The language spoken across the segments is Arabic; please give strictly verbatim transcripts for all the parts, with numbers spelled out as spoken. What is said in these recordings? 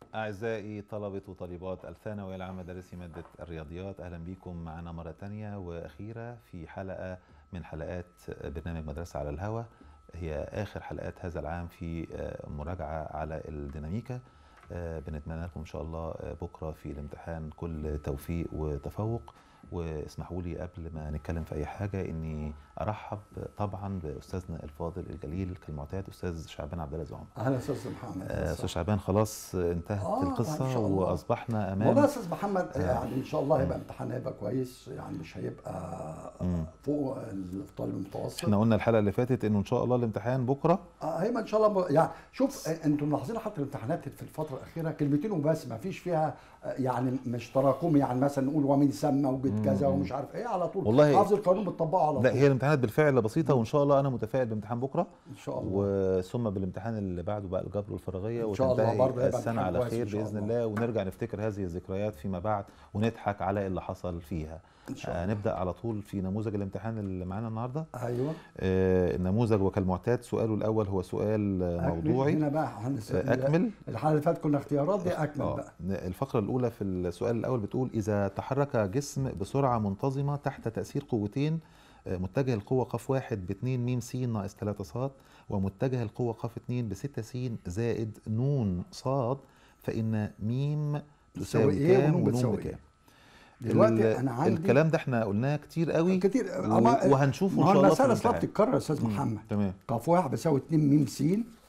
أعزائي طلبة وطالبات الثانوية العامة دارسي مادة الرياضيات، أهلا بكم معنا مرة تانية وأخيرة في حلقة من حلقات برنامج مدرسة على الهوى. هي آخر حلقات هذا العام في مراجعة على الديناميكا. بنتمنى لكم إن شاء الله بكرة في الامتحان كل توفيق وتفوق. واسمحوا لي قبل ما نتكلم في أي حاجة إني أرحب طبعا بأستاذنا الفاضل الجليل كالمعتاد أستاذ شعبان عبد الله زعيم. أهلا أستاذ محمد. أستاذ شعبان، خلاص انتهت آه القصة وأصبحنا أمام والله يا أستاذ محمد آه يعني إن شاء الله هيبقى امتحان هيبقى كويس، يعني مش هيبقى مم. فوق الطالب المتوسط. احنا قلنا الحلقة اللي فاتت إنه إن شاء الله الامتحان بكرة. آه هيبقى إن شاء الله ب... يعني شوف أنتم ملاحظين حتى الامتحانات في الفترة الأخيرة كلمتين وبس، ما فيش فيها يعني مش تراكمي، يعني مثلا نقول ومن ثم وجد كذا ومش عارف إيه على طول. والله حافظ القانون بتطبقه على طول. لا، هي الامتحانات بالفعل بسيطة وإن شاء الله أنا متفائل بامتحان بكرة إن شاء الله، وثم بالامتحان اللي بعده بقى الجبر والفراغية، إن شاء الله برضه وتنتهي السنة على خير بإذن الله. الله ونرجع نفتكر هذه الذكريات فيما بعد ونضحك على اللي حصل فيها إن شاء الله. آه نبدأ على طول في نموذج الامتحان اللي معانا النهاردة. أيوه آه النموذج وكالمعتاد سؤاله الأول هو سؤال موضوعي. هنا بقى آه أكمل. الحلقة اللي فاتت كنا اختيارات، دي أكمل آه. بقى. الفقرة الأولى في السؤال الأول بتقول: إذا تحرك جسم بسرعة منتظمة تحت تأثير قوتين، متجه القوة ق واحد باتنين م س ناقص تلاتة ص، ومتجه القوة ق اتنين بستة س زائد ن ص، فإن م تساوي إيه كام ونون ونون بكام؟ بكام؟ دلوقتي انا عندي الكلام ده احنا قلناه كتير قوي كتير و... وهنشوفه ان شاء الله في المسألة الامتحان. بتتكرر يا استاذ محمد. تمام. ق واحد بيساوي اتنين م س،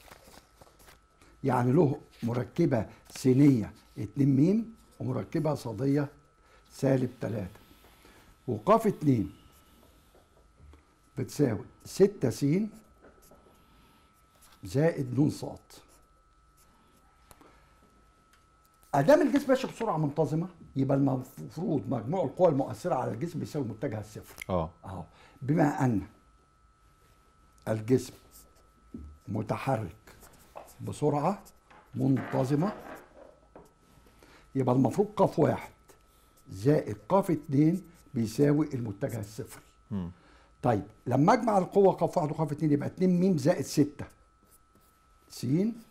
يعني له مركبة سينية اتنين م ومركبة صادية سالب تلاتة، وق اتنين بتساوي ستة س زائد ن ص. ادام الجسم ماشي بسرعه منتظمه يبقى المفروض مجموع القوى المؤثره على الجسم بيساوي متجه الصفر. اه اهو بما ان الجسم متحرك بسرعه منتظمه يبقى المفروض ق واحد زائد ق اتنين بيساوي المتجه الصفري. م. طيب لما اجمع القوه ق واحد وق اتنين يبقى اتنين م زائد ستة س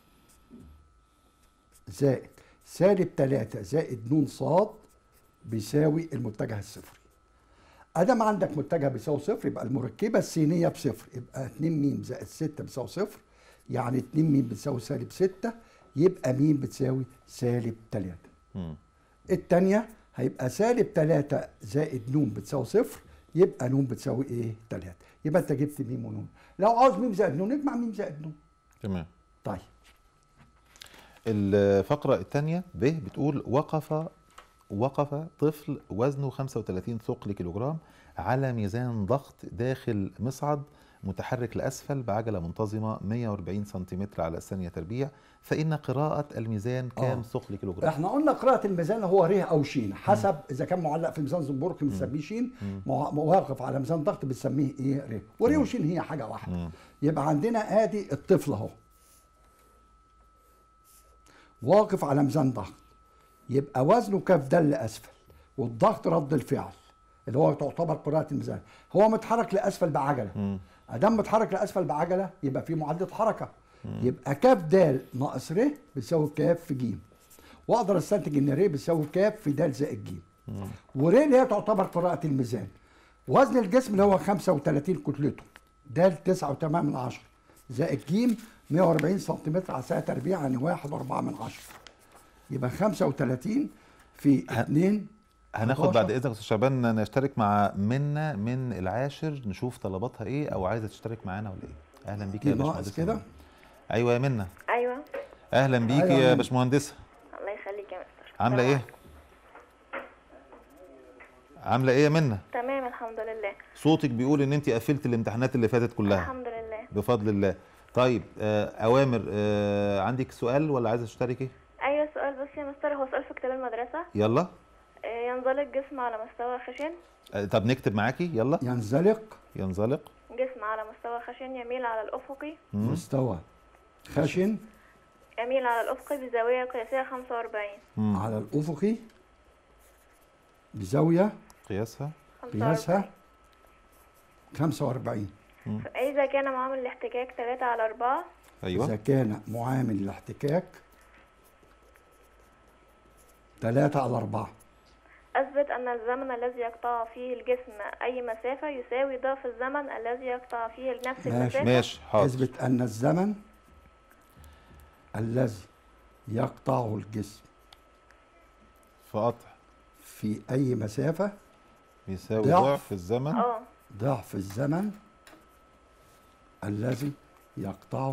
زائد سالب تلاتة زائد ن ص بيساوي المتجه الصفري. ادام عندك متجه بيساوي صفر يبقى المركبه السينيه بصفر، يبقى اتنين م زائد ستة بيساوي صفر، يعني اتنين م بتساوي سالب ستة، يبقى م بتساوي سالب تلاتة. الثانيه هيبقى سالب تلاتة زائد ن بتساوي صفر، يبقى ن بتساوي ايه؟ تلاتة. يبقى انت جبت م ونون. لو عاوز م زائد ن نجمع م زائد ن. تمام. طيب الفقرة الثانية ب بتقول: وقف وقف طفل وزنه خمسة وتلاتين ثقل كيلوغرام على ميزان ضغط داخل مصعد متحرك لأسفل بعجلة منتظمة مية وأربعين سنتيمتر على الثانية تربيع، فإن قراءة الميزان كام آه. ثقل كيلوغرام؟ احنا قلنا قراءة الميزان هو ر أو ش، حسب مم. إذا كان معلق في ميزان زنبرك بنسميه ش، واقف على ميزان ضغط بنسميه إيه؟ ر. ور وش هي حاجة واحدة. مم. يبقى عندنا آدي الطفل أهو واقف على ميزان ضغط، يبقى وزنه كف دل أسفل، والضغط رد الفعل اللي هو تعتبر قراءة الميزان. هو متحرك لأسفل بعجلة. أدام متحرك لأسفل بعجلة يبقى في معادلة حركة. مم. يبقى كاف د ناقص ر بيساوي كاف في ج، واقدر استنتج ان ر بيساوي كاف في د زائد ج. ور اللي هي تعتبر قراءة الميزان. وزن الجسم اللي هو خمسة وتلاتين كتلته، د تسعة وتمانية من عشرة زائد ج مية وأربعين سنتيمتر على الثانية تربيع، يعني واحد وأربعة من عشرة. يبقى خمسة وتلاتين في اتنين. هناخد بعد اذنك استاذ شعبان نشترك مع منى من العاشر نشوف طلباتها ايه او عايزه تشترك معانا ولا ايه. اهلا بيكي يا باشمهندسه كده. ايوه يا منى. ايوه اهلا بيكي أيوة يا باشمهندسه. الله يخليك يا مستر. عامله ايه؟ عامله ايه يا منى؟ تمام الحمد لله. صوتك بيقول ان انت قفلت الامتحانات اللي فاتت كلها. الحمد لله بفضل الله. طيب آه اوامر، آه عندك سؤال ولا عايزه تشتركي؟ ايوه سؤال بس يا مستر، هو سؤال في كتاب المدرسه. يلا. آه ينزلق جسم على مستوى خشن. آه طب نكتب معاكي يلا. ينزلق ينزلق جسم على مستوى خشن يميل على الافقي. مم. مستوى خشن يميل على الافقي بزاويه قياسيه خمسة وأربعين. مم. على الافقي بزاويه قياسها قياسها خمسة وأربعين. إذا كان معامل الاحتكاك تلاتة على أربعة. أيوة. إذا كان معامل الاحتكاك تلاتة على أربعة. أثبت أن الزمن الذي يقطع فيه الجسم أي مسافة يساوي ضعف الزمن الذي يقطع فيه نفس ماشي. المسافة. ماشي حاضر. اثبت أن الزمن الذي يقطعه الجسم فقطع في أي مسافة بيساوي ضعف. ضعف الزمن اه ضعف الزمن الذي يقطعه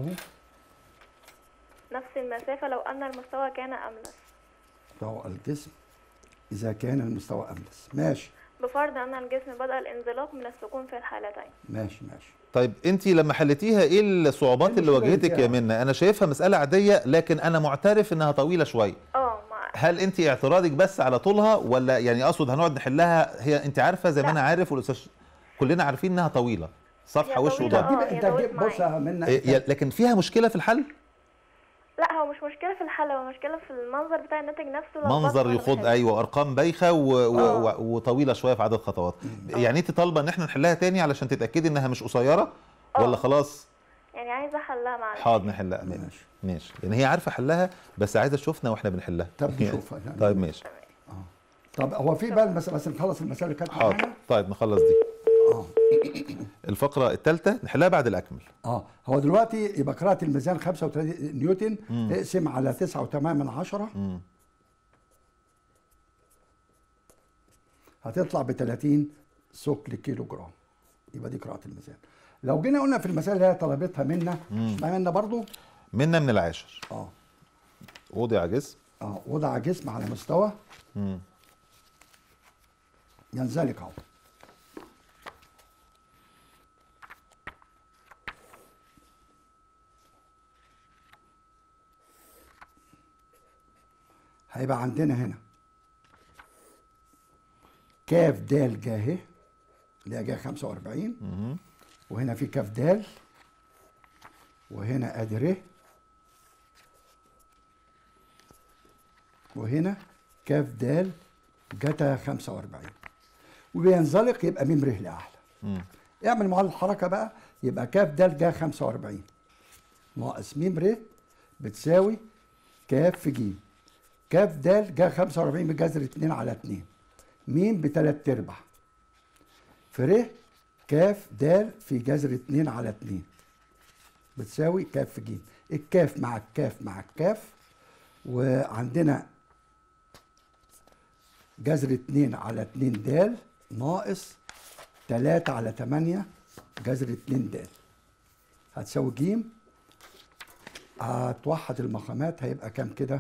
نفس المسافة لو أن المستوى كان أملس. يقطعه الجسم إذا كان المستوى أملس. ماشي بفرض أن الجسم بدأ الانزلاق من السكون في الحالتين. ماشي ماشي. طيب انت لما حلتيها ايه الصعوبات إيه اللي المشكلة واجهتك فيها؟ يا منى؟ انا شايفها مساله عاديه لكن انا معترف انها طويله شويه. اه مع هل انت اعتراضك بس على طولها ولا يعني اقصد هنقعد نحلها؟ هي انت عارفه زي ما لا. انا عارف والاستاذ كلنا عارفين انها طويله، صفحه هي وش طويلة، وظهر. آه. دي هي انت دورت دي بص يا منى إيه، يا- لكن فيها مشكله في الحل؟ لا هو مش مشكلة في الحل، هو مشكلة في المنظر بتاع الناتج نفسه. لخبطة منظر وأنا يخض، بحل. ايوه ارقام بايخه و... و... آه. و... وطويله شويه في عدد خطوات. يعني انت طالبه ان احنا نحلها تاني علشان تتاكدي انها مش قصيره ولا آه. خلاص؟ يعني عايزة أحلها معلش. حاضر نحلها. ماشي. ماشي يعني هي عارفه حلها بس عايزه تشوفنا واحنا بنحلها. طب نشوفها. طيب ماشي طب هو في بقى المسألة بس نخلص المسألة اللي كانت حاضر. معانا. طيب نخلص دي. اه الفقره الثالثه نحلها بعد الاكمل. اه هو دلوقتي يبقى قراءة الميزان خمسة وثلاثين نيوتن اقسم على تسعة وثمانية من عشرة مم. هتطلع ب ثلاثين ثقل كيلو جرام. يبقى دي قراءة الميزان. لو جينا قلنا في المسألة اللي هي طلبتها منا اسمها منا برضو منا من العاشر اه وضع جسم اه وضع جسم على مستوى مم. ينزلق اهو. هيبقى عندنا هنا كاف دال جاهه اللي هي جايه خمسة وأربعين مم. وهنا في كاف دال وهنا ادي ر وهنا كاف دال جتا خمسة وأربعين وبينزلق يبقى ميم ر لاعلى. مم. اعمل معادله الحركه بقى يبقى كاف دال جا خمسة وأربعين ناقص ميم ر بتساوي كاف في ج. كاف دال جا خمسة وأربعين بجذر اتنين على اتنين ميم بتلات ارباع في ر كاف دال في جذر اتنين على اتنين بتساوي كاف في ج. الكاف مع الكاف مع الكاف وعندنا جذر اتنين على اتنين د ناقص تلاتة على تمانية جذر اتنين د هتساوي ج. هتوحد المقامات هيبقى كام كده؟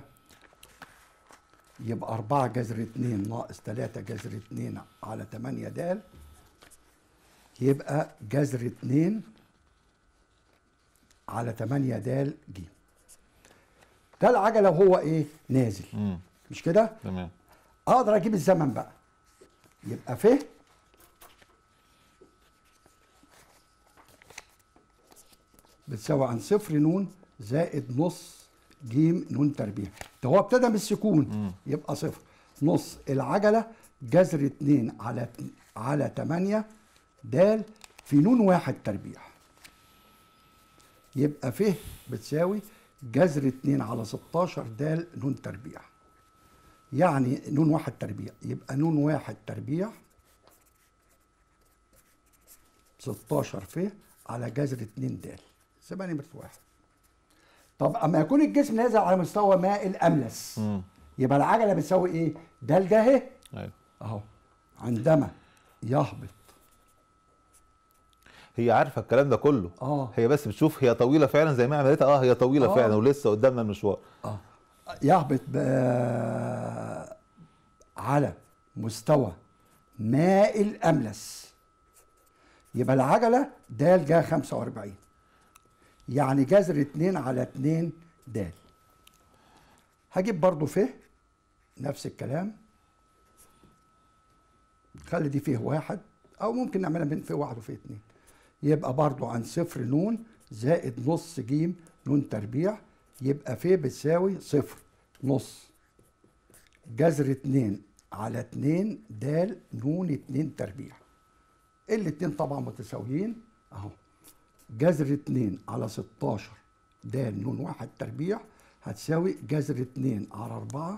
يبقى أربعة جذر اتنين ناقص تلاتة جذر اتنين على تمانية د يبقى جذر اتنين على تمانية د ج. ده العجلة وهو ايه؟ نازل. مم. مش كده؟ تمام. اقدر اجيب الزمن بقى يبقى ف بتساوي عن صفر نون زائد نص ج نون تربيع. ده هو ابتدى من السكون يبقى صفر نص العجله جذر اتنين على على تمانية د في نون واحد تربيع يبقى ف بتساوي جذر اتنين على ستاشر د نون تربيع. يعني نون واحد تربيع يبقى نون واحد تربيع ستاشر ف على جذر اتنين د سيبها نمرة واحد. طب اما يكون الجسم نازل على مستوى ماء الاملس مم. يبقى العجله بتساوي ايه؟ د ده اهي ايوه اهو عندما يهبط. هي عارفه الكلام ده كله. اه هي بس بتشوف هي طويله فعلا زي ما عملتها. اه هي طويله آه. فعلا ولسه قدامنا المشوار. اه يهبط ب... على مستوى ماء الاملس يبقى العجله د جا خمسة وأربعين يعني جذر اتنين على اتنين د. هجيب برضو ف نفس الكلام خلي دي فيه واحد او ممكن نعملها بين ف واحد وف اتنين يبقى برضو عن صفر نون زائد نص ج نون تربيع يبقى ف بتساوي صفر نص جذر اتنين على اتنين د نون اتنين تربيع. الاتنين طبعا متساويين اهو. جذر اتنين على ستاشر د نون واحد تربيع هتساوي جذر اتنين على أربعة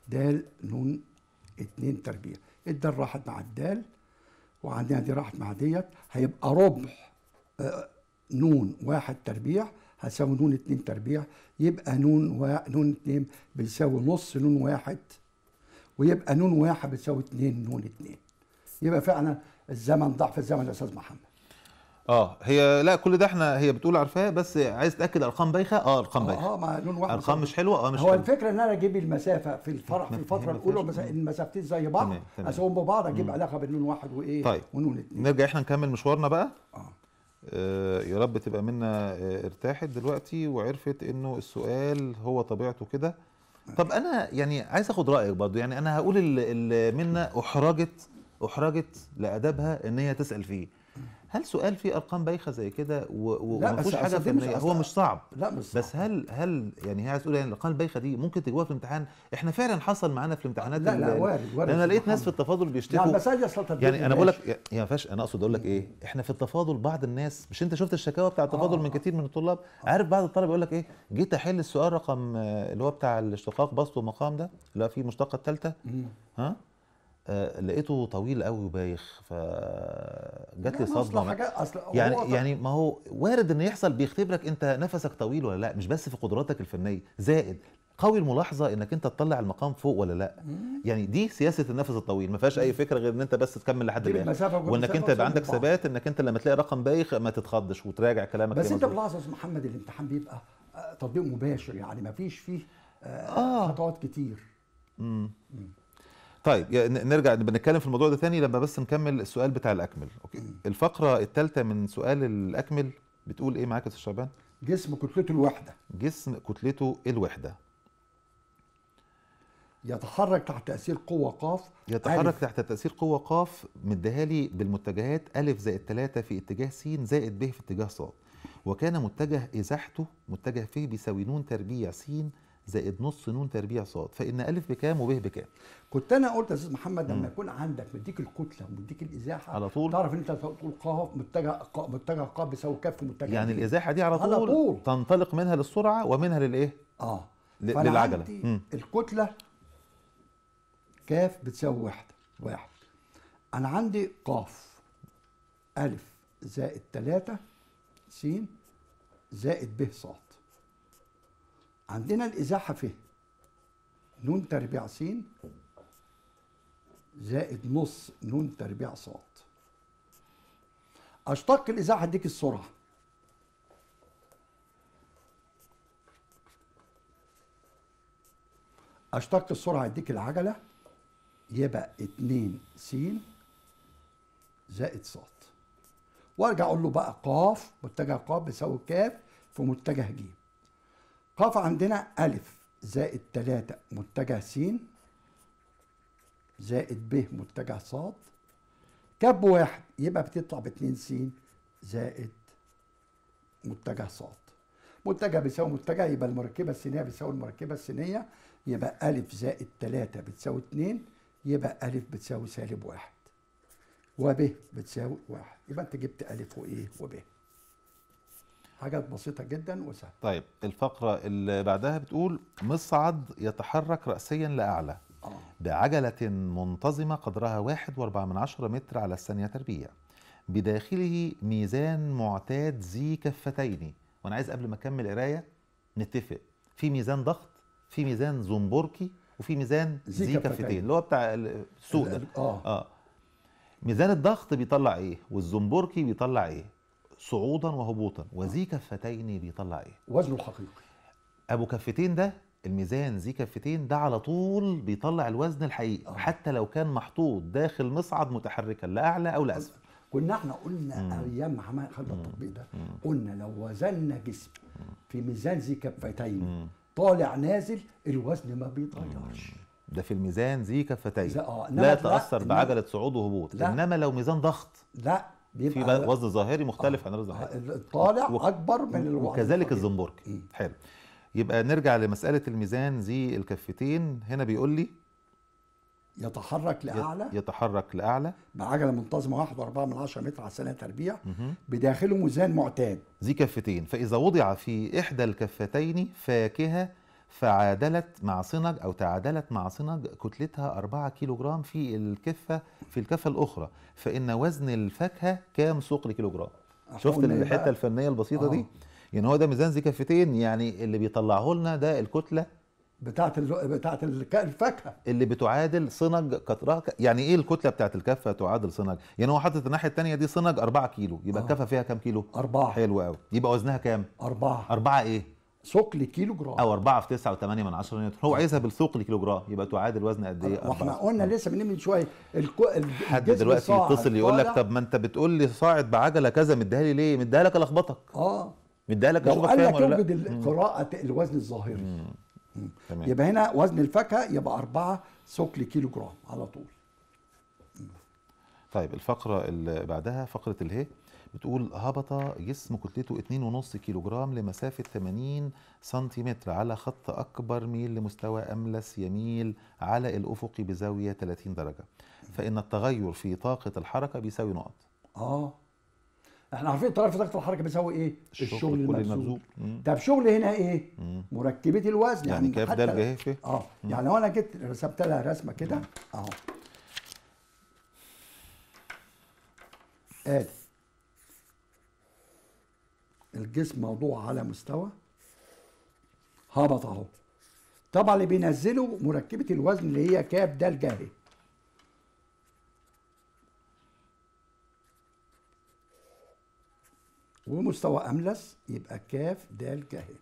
د نون اتنين تربيع. الدال راحت مع الدال وعندنا دي راحت مع ديت، هيبقى ربع آه نون واحد تربيع هتساوي نون اتنين تربيع، يبقى نون و... نون اتنين بيساوي نص نون واحد، ويبقى نون واحد بتساوي اتنين نون اتنين. يبقى فعلا الزمن ضعف الزمن يا استاذ محمد. اه هي لا كل ده احنا هي بتقول عارفاه، بس عايز تاكد ارقام بايخه. اه ارقام بايخه. اه ما نون واحد ارقام مش حلوه. اه مش هو حلوة. الفكره ان انا اجيب المسافه في الفرق في الفتره الاولى مثلا المسافتين زي بعض تمام تمام. اسويهم ببعض اجيب علاقه بين نون واحد وايه طيب. ونون اتنين. نرجع احنا نكمل مشوارنا بقى. اه آه يا رب تبقى منا آه ارتاحت دلوقتي وعرفت انه السؤال هو طبيعته كده. طب انا يعني عايز اخد رايك برضو، يعني انا هقول اللي منا احرجت احرجت لادبها ان هي تسال فيه. هل سؤال فيه ارقام بايخه زي كده وما فيهوش حاجه فنيه؟ هو مش صعب. لا مش صعب. بس هل هل يعني هي عايز تقول يعني الارقام البايخه دي ممكن تجيبوها في الامتحان؟ احنا فعلا حصل معانا في الامتحانات. لا لا وارد وارد. انا لقيت ناس في التفاضل بيشتكوا يعني مساجد صلاه يعني انا بقول لك يا ما فيهاش. انا اقصد اقول لك ايه، احنا في التفاضل بعض الناس، مش انت شفت الشكاوى بتاع التفاضل آه. من كتير من الطلاب؟ آه. عارف بعض الطلبه يقول لك ايه، جيت احل السؤال رقم اللي هو بتاع الاشتقاق بسط ومقام ده اللي هو فيه المشتقه الثالثه، ها آه لقيته طويل قوي وبايخ، فجات لي صدمه. يعني يعني ما هو وارد ان يحصل بيختبرك انت نفسك طويل ولا لا، مش بس في قدراتك الفنيه، زائد قوي الملاحظه انك انت تطلع المقام فوق ولا لا. مم. يعني دي سياسه النفس الطويل، ما فيهاش اي فكره غير ان انت بس تكمل لحد الاخر، وانك انت يبقى عندك ثبات انك انت لما تلاقي رقم بايخ ما تتخضش وتراجع كلامك. بس انت ملاحظ يا استاذ محمد الامتحان بيبقى تطبيق مباشر، يعني ما فيش فيه آه خطوات كتير. امم طيب نرجع بنتكلم في الموضوع ده تاني لما بس نكمل السؤال بتاع الاكمل. اوكي. مم. الفقره الثالثه من سؤال الاكمل بتقول ايه معاك يا استاذ شعبان؟ جسم كتلته الوحده. جسم كتلته الوحده يتحرك تحت تاثير قوه ق. يتحرك تحت تاثير قوه ق مديها لي بالمتجهات ا زائد ثلاثة في اتجاه س زائد ب في اتجاه ص، وكان متجه ازاحته متجه ف بيساوي ن تربيع س زائد نص نون تربيع ص، فإن أ بكام وب بكام؟ كنت أنا قلت يا أستاذ محمد لما يكون عندك مديك الكتلة ومديك الإزاحة على طول تعرف إن أنت تقول ق متجه ق متجه ق بيساوي ك في متجه يعني الإزاحة دي على طول, على طول تنطلق منها للسرعة ومنها للإيه؟ آه للعجلة. الكتلة ك بتساوي واحد واحد. أنا عندي ق أ زائد ثلاثة س زائد ب ص. عندنا الإزاحة ف ن تربيع س زائد نص ن تربيع ص. أشتق الإزاحة أديك السرعة. أشتق السرعة أديك العجلة، يبقى اتنين س زائد ص. وارجع أقول له بقى ق متجه ق بيساوي ك في متجه ج. ق عندنا أ زائد ثلاثة متجه س زائد ب متجه ص، كب واحد يبقى بتطلع باتنين س زائد متجه ص. متجه بيساوي متجه، يبقى المركبة السينية بتساوي المركبة السينية، يبقى أ زائد ثلاثة بتساوي اتنين، يبقى أ بتساوي سالب واحد وب بتساوي واحد، يبقى أنت جبت أ وإيه وب. حاجات بسيطة جدا وسهلة. طيب الفقرة اللي بعدها بتقول مصعد يتحرك رأسيا لأعلى آه. بعجلة منتظمة قدرها واحد واربعة من عشرة متر على الثانية تربيع، بداخله ميزان معتاد ذي كفتين. وأنا عايز قبل ما أكمل قراية نتفق، في ميزان ضغط، في ميزان زنبركي، وفي ميزان ذي كفتين اللي هو بتاع السوق ده. آه. آه. ميزان الضغط بيطلع إيه؟ والزنبركي بيطلع إيه؟ صعودا وهبوطا، وذي كفتين بيطلع ايه؟ وزنه الحقيقي. ابو كفتين ده الميزان ذي كفتين ده على طول بيطلع الوزن الحقيقي. آه. حتى لو كان محطوط داخل مصعد متحركا لاعلى او لاسفل. كنا احنا قلنا ايام ما عملنا خدنا التطبيق ده، قلنا لو وزننا جسم في ميزان ذي كفتين طالع نازل الوزن ما بيتغيرش. ده في الميزان ذي كفتين آه. لا يتاثر بعجله صعود وهبوط. انما لو ميزان ضغط لا بيبقى في وزن ظاهري مختلف عن الوزن الحقيقي. الطالع و... اكبر من الوزن، وكذلك الزنبركي. حلو. يبقى نرجع لمساله الميزان ذي الكفتين. هنا بيقول لي يتحرك لاعلى يتحرك لاعلى بعجله منتظمه واحد واربعة من عشرة متر على الثانيه تربيع، بداخله ميزان معتاد ذي كفتين، فاذا وضع في احدى الكفتين فاكهه فعادلت مع صنج او تعادلت مع صنج كتلتها أربعة كيلو جرام في الكفه في الكفه الاخرى، فان وزن الفاكهه كام ثقل كيلو جرام. شفت الحته الفنيه البسيطه دي؟ يعني هو ده ميزان ذي كفتين، يعني اللي بيطلعه لنا ده الكتله بتاعت ال... بتاعت الفاكهه اللي بتعادل صنج قطرها. يعني ايه الكتله بتاعت الكفه تعادل صنج؟ يعني هو حاطط الناحيه الثانيه دي صنج أربعة كيلو، يبقى الكفه فيها كام كيلو؟ أربعة. حلو قوي. يبقى وزنها كام؟ أربعة. أربعة إيه؟ ثقل كيلو جرام، أو أربعة في تسعة وثمانية من عشرة نيوتن. هو عايزها بالثقل كيلو جرام، يبقى تعادل وزن قد إيه؟ واحنا قلنا لسه من شويه الكو... حد دلوقتي يتصل يقول لك طب ما أنت بتقول لي صاعد بعجلة كذا، مديها لي ليه؟ مديها لك ألخبطك. اه مديها لك لو أشوفك قال فاهم لك ولا لا؟ يوجد قراءة الوزن الظاهري. تمام. يبقى هنا وزن الفاكهه يبقى أربعة ثقل كيلو جرام على طول. طيب الفقرة اللي بعدها فقرة اله بتقول هبط جسم كتلته اتنين ونص كيلو جرام لمسافة ثمانين سنتيمتر على خط أكبر ميل لمستوى أملس يميل على الأفق بزاوية ثلاثين درجة، فإن التغير في طاقة الحركة بيساوي نقط. اه احنا عارفين التغير في طاقة الحركة بيساوي ايه؟ الشغل, الشغل كل المبذول. المبذول. طب شغل هنا ايه؟ مم. مركبة الوزن. يعني, يعني كاف د ج ف. اه يعني لو انا جيت رسمت لها رسمة كده اهو، ادي الجسم موضوع على مستوى هبط اهو. طبعا اللي بينزله مركبة الوزن اللي هي كاف د ج ه. ومستوى املس يبقى كاف د ج ه.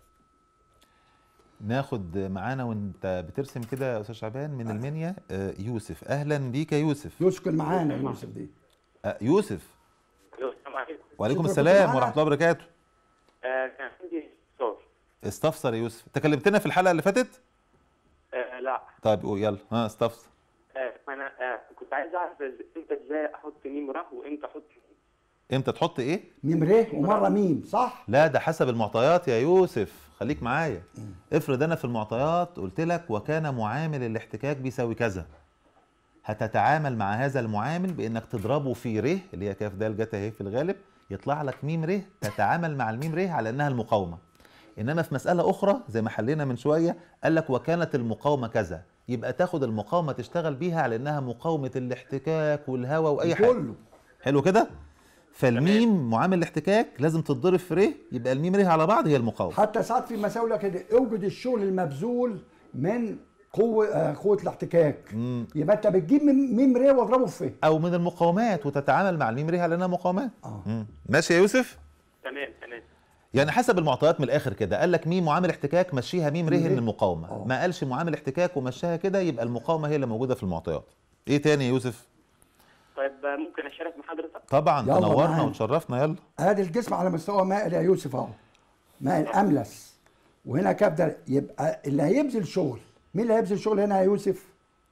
ناخد معانا وانت بترسم كده يا استاذ شعبان من المنيا يوسف. اهلا بيك يا يوسف. يوسف كان معانا يوسف دي. يوسف. السلام عليكم. وعليكم السلام ورحمه الله وبركاته. آه كان عندي استفسار. استفسر يا يوسف. تكلمتنا في الحلقه اللي فاتت؟ آه لا. طيب قول يلا. ها استفسر. آه انا آه كنت عايز اعرف امتى ازاي احط ميم ر وامتى احط امتى تحط ايه؟ ميم ر ومره ميم، صح؟ لا ده حسب المعطيات يا يوسف، خليك معايا. افرض انا في المعطيات قلت لك وكان معامل الاحتكاك بيساوي كذا، هتتعامل مع هذا المعامل بانك تضربه في ر اللي هي كاف د ج ه في الغالب، يطلع لك ميم ر، تتعامل مع الميم ر على انها المقاومه. انما في مساله اخرى زي ما حلينا من شويه قال لك وكانت المقاومه كذا، يبقى تاخد المقاومه تشتغل بيها على انها مقاومه الاحتكاك والهواء واي حاجه. كله حلو كده؟ فالميم معامل الاحتكاك لازم تتضرب في ر، يبقى الميم ر على بعض هي المقاومه. حتى ساعات في مساوله كده اوجد الشغل المبذول من قوه آه قوه الاحتكاك. مم. يبقى انت بتجيب ميم ر واضربه في ف او من المقاومات وتتعامل مع الميم ر على انها مقاومات. اه ماشي يا يوسف؟ تمام تمام. يعني حسب المعطيات من الاخر كده، قال لك ميم معامل احتكاك مشيها ميم ر للمقاومه، أوه. ما قالش معامل احتكاك ومشاها كده، يبقى المقاومه هي اللي موجوده في المعطيات. ايه تاني يا يوسف؟ طيب ممكن اشارك مع حضرتك؟ طبعا تنورنا وتشرفنا. يلا. ادي الجسم على مستوى مائل يا يوسف اهو، مائل املس، وهنا كاف ده، يبقى اللي هيبذل شغل، مين اللي هيبذل شغل هنا يا يوسف؟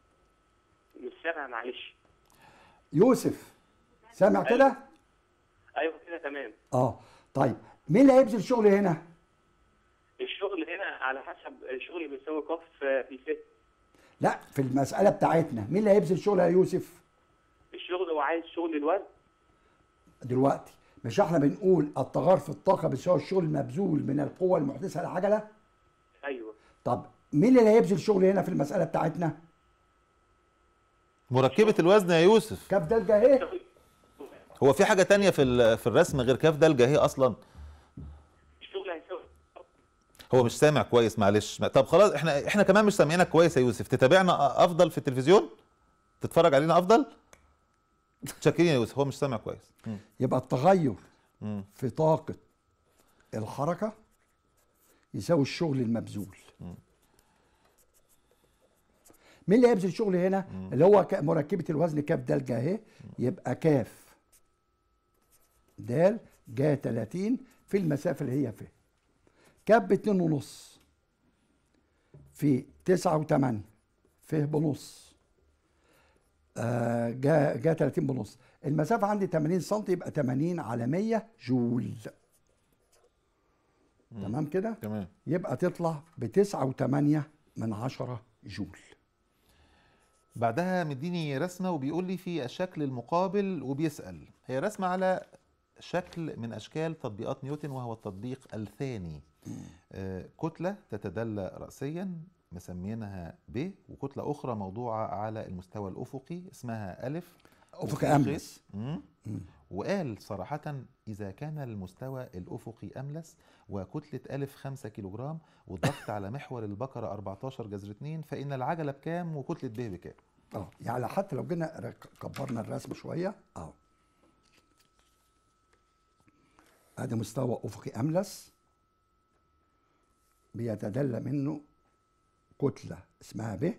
مش سامع معلش. يوسف سامع كده؟ أيوة. ايوه كده تمام. اه طيب مين اللي هيبذل شغل هنا؟ الشغل هنا على حسب الشغل بيساوي ق في ف. لا في المساله بتاعتنا مين اللي هيبذل شغل يا يوسف؟ الشغل هو عايز شغل الوزن. دلوقتي مش احنا بنقول التغير في الطاقه بيساوي الشغل المبذول من القوه المحدثه للعجله؟ ايوه. طب مين اللي هيبذل شغل هنا في المساله بتاعتنا؟ مركبه الوزن يا يوسف. كاف د ج ه. هو في حاجه تانية في في الرسم غير كاف د ج ه اصلا؟ الشغل هيساوي. هو مش سامع كويس معلش. طب خلاص احنا احنا كمان مش سامعينك كويس يا يوسف. تتابعنا افضل في التلفزيون؟ تتفرج علينا افضل؟ شاكرين يا يوسف، هو مش سامع كويس. م. يبقى التغير م. في طاقه الحركه يساوي الشغل المبذول. م. مين اللي هيبذل شغل هنا؟ م. اللي هو مركبه الوزن كاف د ج ه، يبقى كاف د ج ثلاثين في المسافه اللي هي ف. كاف باتنين ونص في تسعة وتمانية ف بنص آه جا جا ثلاثين بنص. المسافة عندي ثمانين سم، يبقى ثمانين على مية جول. مم. تمام كده؟ تمام. يبقى تطلع بتسعة وثمانية من عشرة جول. بعدها مديني رسمة وبيقول لي في الشكل المقابل وبيسأل، هي رسمة على شكل من أشكال تطبيقات نيوتن وهو التطبيق الثاني. آه كتلة تتدلى رأسيا مسمينها ب، وكتلة أخرى موضوعة على المستوى الأفقي اسمها ألف. افقي املس. وقال صراحة إذا كان المستوى الأفقي أملس وكتلة ألف خمسة كيلوغرام والضغط على محور البقرة أربعتاشر جذر اتنين، فإن العجلة بكام وكتلة ب بكام؟ اه يعني حتى لو جينا كبرنا الرسم شوية اه ادي مستوى افقي املس بيتدلى منه كتلة اسمها ب،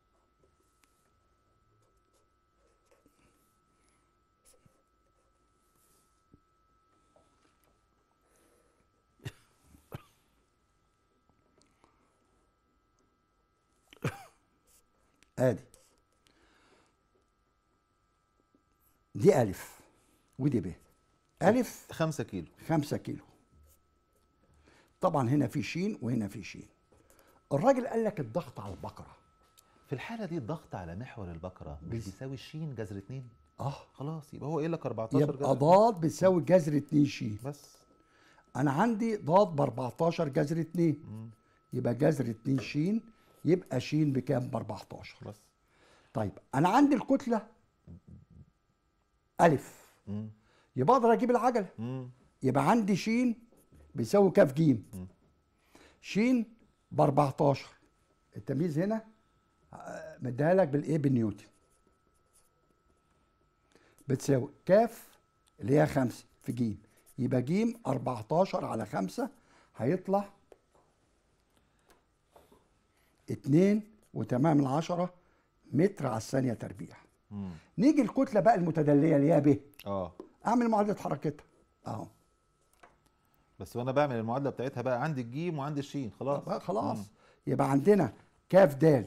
ادي دي ألف ودي ب. ألف خمسة كيلو. خمسة كيلو. طبعا هنا في شين وهنا في شين. الراجل قال لك الضغط على البقرة. في الحالة دي الضغط على محور البقرة مش بس. بيساوي الشين جذر اتنين؟ اه خلاص يبقى هو قايل لك أربعتاشر جذر يبقى ضاد بتساوي جذر اتنين شين. بس. أنا عندي ضاد ب أربعتاشر جذر اتنين. مم. يبقى جذر اتنين شين، يبقى شين بكام؟ ب أربعتاشر. بس. طيب أنا عندي الكتلة ألف. مم. يبقى أقدر أجيب العجلة. مم. يبقى عندي شين بيساوي كاف جيم. شين ب أربعتاشر. التمييز هنا مديها لك بالايه؟ بالنيوتن. بتساوي كاف اللي هي خمسة في جيم، يبقى جيم أربعتاشر على خمسة هيطلع اتنين وتمام من عشرة متر على الثانية تربيع. مم. نيجي الكتلة بقى المتدلية اللي هي ب. اه اعمل معادلة حركتها اهو. بس وانا بعمل المعادله بتاعتها بقى عندي الجيم وعندي الشين خلاص. بقى خلاص. مم. يبقى عندنا كاف د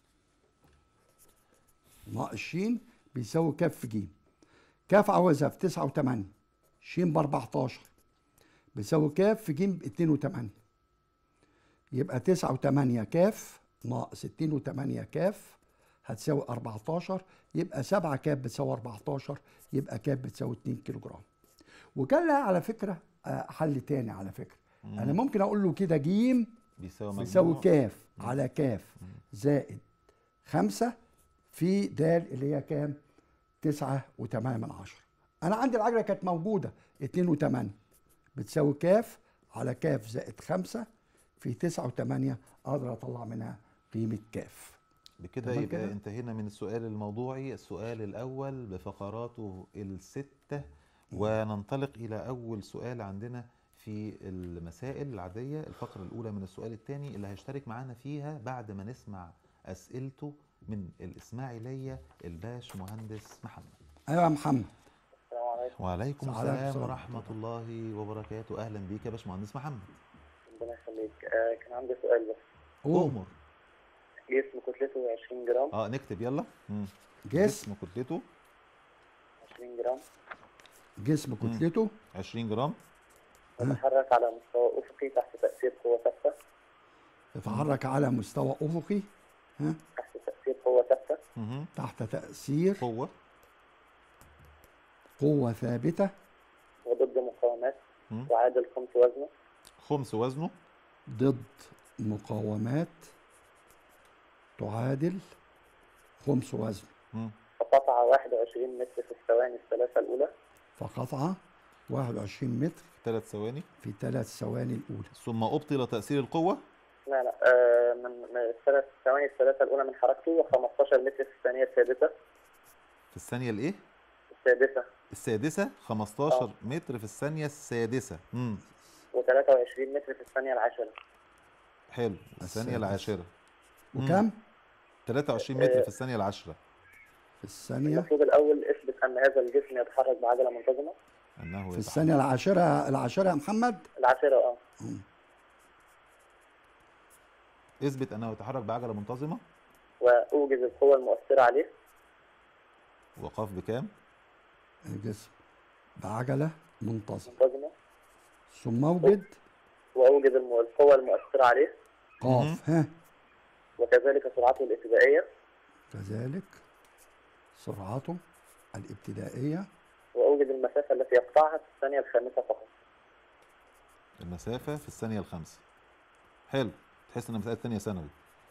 ناقص شين بيساوي كاف في جيم. كاف عاوزها في تسعة وتمانية، شين ب أربعتاشر بيساوي كاف في جيم اتنين وتمانية. يبقى تسعة وتمانية كاف ناقص اتنين وتمانية كاف هتساوي أربعتاشر، يبقى سبعة كاف بتساوي أربعتاشر، يبقى كاف بتساوي اتنين كيلو جرام. وكان لها على فكرة حل تاني على فكرة. مم. أنا ممكن أقول له كده جيم بيساوي بيساوي كاف مم. على كاف مم. زائد خمسة في د اللي هي كام؟ تسعة وتمانية من عشرة. أنا عندي العجلة كانت موجودة اتنين وتمانية بتساوي كاف على كاف زائد خمسة في تسعة وتمانية، أقدر أطلع منها قيمة كاف. بكده يبقى كده انتهينا من السؤال الموضوعي، السؤال الأول بفقراته الستة. وننطلق إلى أول سؤال عندنا في المسائل العادية، الفقرة الأولى من السؤال الثاني اللي هيشترك معانا فيها بعد ما نسمع أسئلته من الإسماعيلية الباش مهندس محمد. أيوة يا محمد. السلام عليكم. وعليكم السلام ورحمة الله وبركاته. أهلا بيك يا باش مهندس محمد. ربنا يخليك. آه كان عندي سؤال بس. أؤمر. جسم كتلته عشرين جرام. اه نكتب يلا. مم. جسم جسم كتلته عشرين جرام. جسم كتلته عشرين جرام. يتحرك على مستوى أفقي تحت تأثير قوة ثابتة. يتحرك على مستوى أفقي ها تحت تأثير قوة ثابتة. تحت تأثير قوة قوة ثابتة وضد مقاومات تعادل خمس وزنه. خمس وزنه ضد مقاومات تعادل خمس وزنه. فقطع واحد وعشرين متر في الثواني الثلاثة الأولى. فقطع واحد وعشرين متر ثلاث ثواني في ثلاث ثواني الأولى. ثم أبطل تأثير القوة. لا لا آه من الثلاث ثواني الثلاثة الأولى من حركته وخمستاشر متر في الثانية السادسة. في الثانية الإيه؟ السادسة. السادسة خمستاشر أوه. متر في الثانية السادسة. امم وثلاثة وعشرين متر في الثانية العاشرة. حلو. الثانية العاشرة. وكم؟ ثلاثة وعشرين متر في الثانية العاشرة. في الثانية. المفروض الأول اثبت أن هذا الجسم يتحرك بعجلة منتظمة. أنه في الثانية العاشرة. العاشرة يا محمد؟ العاشرة اه. اثبت أنه يتحرك بعجلة منتظمة. وأوجد القوة المؤثرة عليه. وقف بكام؟ الجسم بعجلة منتظمة. منتظمة. ثم أوجد. وأوجد القوة المؤثرة عليه. قاف. ها. وكذلك سرعته الابتدائية. كذلك سرعته الابتدائية. وأوجد المسافة التي يقطعها في الثانية الخامسة فقط. المسافة في الثانية الخامسة. حلو، تحس إن مسألة تانية ثانوي.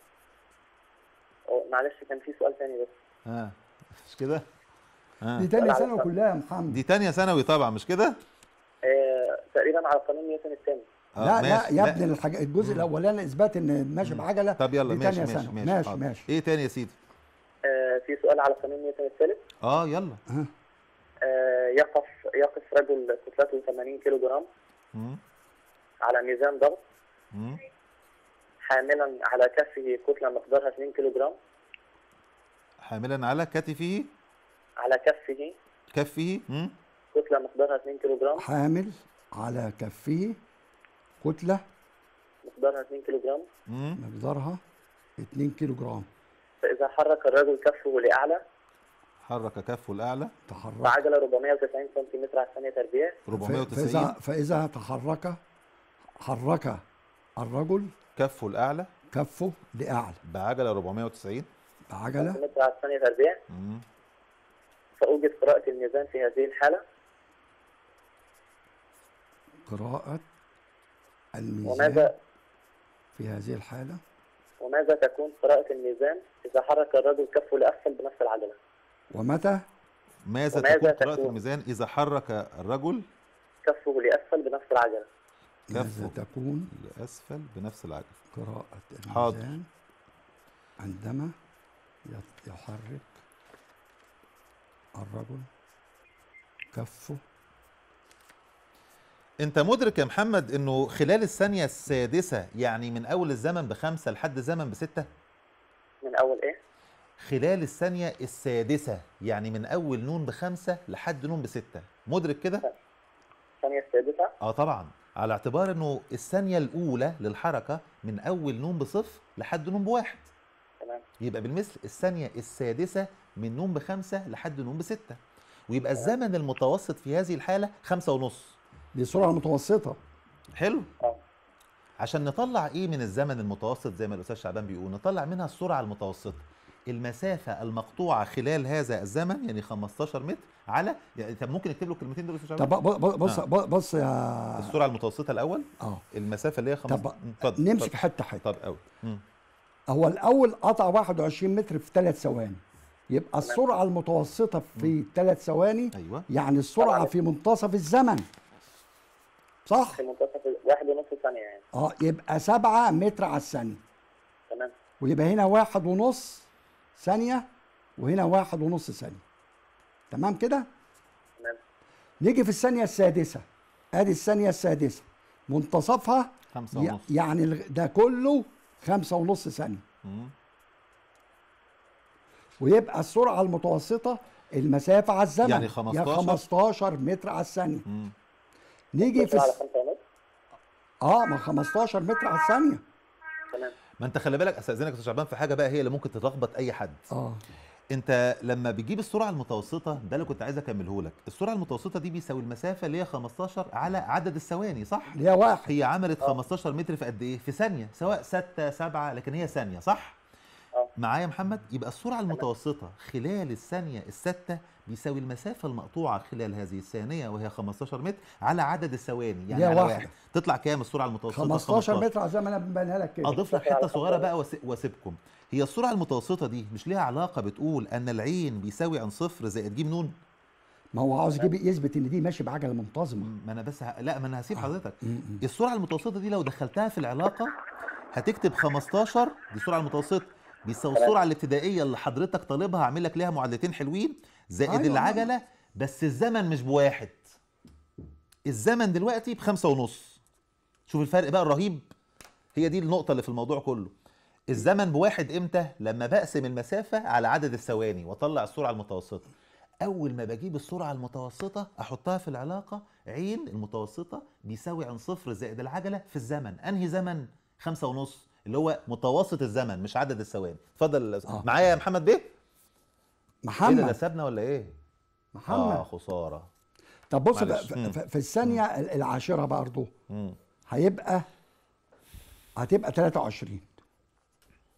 أو معلش كان في سؤال تاني بس. ها مش كده؟ ها دي تانية ثانوي كلها يا محمد. دي تانية ثانوي طبعا مش كده؟ آه تقريبا على قانون نيوتن الثاني. آه لا لا ماشي. يا ابني الحاج... الجزء الاولاني اثبات ان ماشي بعجله. طب يلا دي ماشي تانية ماشي ثانوي. ماشي ماشي حاضر. ماشي. ايه تاني يا سيدي؟ آه في سؤال على قانون نيوتن الثالث. اه يلا. ها. آه يقف يقف رجل كتلته ثمانين كيلو جرام مم. على ميزان ضغط مم. حاملا على كفه كتلة مقدارها اثنين كيلو جرام. حاملا على كتفه على كفه كفه مم. كتلة مقدارها اثنين كيلو جرام. حامل على كفه كتله مقدارها اثنين كيلو جرام. مم. مقدارها اثنين كيلو جرام. فإذا حرك الرجل كفه لأعلى حرك كفه الأعلى تحرك. بعجلة أربعمائة وتسعين سنتيمتر على الثانية تربيع. أربعمائة وتسعين. فإذا فإذا تحرك حرك الرجل كفه الأعلى كفه لأعلى بعجلة أربعمائة وتسعين بعجلة. سنتيمتر على الثانية تربيع. مم. فأوجد قراءة الميزان في هذه الحالة. قراءة الميزان وماذا في هذه الحالة. وماذا تكون قراءة الميزان إذا حرك الرجل كفه لأسفل بنفس العجلة؟ ومتى ماذا وماذا تكون قراءة تكون؟ الميزان إذا حرك الرجل كفه لأسفل بنفس العجلة. ماذا كفه تكون لأسفل بنفس العجلة. قراءة حاضر. الميزان عندما يت- يحرك الرجل كفه. انت مدرك يا محمد انه خلال الثانية السادسة يعني من اول الزمن بخمسة لحد زمن بستة؟ من أول إيه؟ خلال الثانية السادسة يعني من اول نون بخمسة لحد نون بستة، مدرك كده؟ الثانية السادسة. اه طبعا، على اعتبار انه الثانية الاولى للحركة من اول نون بصفر لحد نون بواحد. تمام. يبقى بالمثل الثانية السادسة من نون بخمسة لحد نون بستة، ويبقى الزمن المتوسط في هذه الحالة خمسة ونص. دي سرعة متوسطة. حلو؟ اه عشان نطلع ايه من الزمن المتوسط زي ما الاستاذ شعبان بيقول، نطلع منها السرعه المتوسطه، المسافه المقطوعه خلال هذا الزمن يعني خمستاشر متر على يعني. طب ممكن نكتب له الكلمتين دول يا استاذ طب شعبان؟ ب- ب- بص آه. ب- بص يا السرعه المتوسطه الاول، اه المسافه اللي هي طب خمستاشر. نمسك حته حته. طب قوي. هو الاول قطع واحد وعشرين متر في ثلاث ثواني، يبقى السرعه المتوسطه في ثلاث ثواني ايوه يعني السرعه في منتصف الزمن، صح؟ في منتصف واحد ونص ثانية يعني. اه يبقى سبعة متر على الثانيه، تمام. ويبقى هنا واحد ونص ثانيه وهنا واحد ونص ثانيه. تمام كده؟ تمام. نيجي في الثانيه السادسه، ادي الثانيه السادسه منتصفها خمسة ي- ونص. يعني الغ- ده كله خمسة ونص ثانيه، مم. ويبقى السرعه المتوسطه المسافه على الزمن يعني يا خمستاشر. خمستاشر متر على الثانيه. مم. نيجي في على الس... خمسة ونص. اه ما خمستاشر متر على الثانيه. تمام. ما انت خلي بالك، استاذنك يا استاذ شعبان في حاجه بقى هي اللي ممكن تلخبط اي حد. اه انت لما بتجيب السرعه المتوسطه ده اللي كنت عايز اكمله لك، السرعه المتوسطه دي بيساوي المسافه اللي هي خمستاشر على عدد الثواني، صح؟ اللي هي واحد. هي عملت خمستاشر متر في قد ايه؟ في ثانيه، سواء ستة سبعة لكن هي ثانيه، صح؟ اه معايا يا محمد؟ يبقى السرعه المتوسطه خلال الثانيه السادسه بيساوي المسافه المقطوعه خلال هذه الثانيه وهي خمستاشر متر على عدد الثواني يعني هي على واحدة. واحد. تطلع كام السرعه المتوسطه؟ خمستاشر متر على زي ما انا ببينها لك كده. اضيف لك حته صغيره بقى وأس- واسيبكم. هي السرعه المتوسطه دي مش ليها علاقه بتقول ان العين بيساوي عن صفر زائد ج نون؟ ما هو عاوز يجيب يثبت ان دي ماشي بعجله منتظمه. ما انا بس ه... لا ما انا هسيب آه. حضرتك. م- م. السرعه المتوسطه دي لو دخلتها في العلاقه هتكتب خمستاشر دي السرعه المتوسطه بيساوي السرعه الابتدائيه اللي حضرتك طالبها، هعمل لك ليها معادلتين حلوين، زائد أيوة. العجله، بس الزمن مش بواحد، الزمن دلوقتي بخمسة ونص. شوف الفرق بقى الرهيب، هي دي النقطه اللي في الموضوع كله. الزمن بواحد امتى؟ لما بقسم المسافه على عدد الثواني واطلع السرعه المتوسطه. اول ما بجيب السرعه المتوسطه احطها في العلاقه، عين المتوسطه بيساوي عن صفر زائد العجله في الزمن. انهي زمن؟ خمسة ونص اللي هو متوسط الزمن مش عدد الثواني. اتفضل آه. معايا يا محمد بيه. ايه ده، محمد ده سابنا ولا ايه؟ محمد اه خساره. طب بص معلش. في, مم. في, في الثانيه العاشره برضه مم. هيبقى هتبقى ثلاثة وعشرين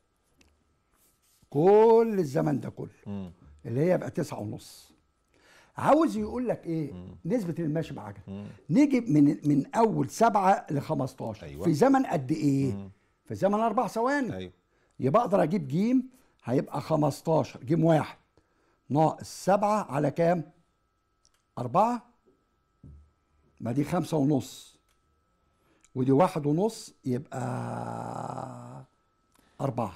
كل الزمن ده كله مم. اللي هي يبقى تسعة ونص. عاوز يقول لك ايه؟ مم. نسبه المشي بعجله نيجي من من اول سبعة ل خمستاشر. أيوة. في زمن قد ايه؟ مم. في زمن اربع ثواني. أيوة. يبقى اقدر اجيب جيم هيبقى خمستاشر جيم واحد ناقص سبعة على كام؟ أربعة. ما دي خمسة ونص ودي واحد ونص، يبقى أربعة.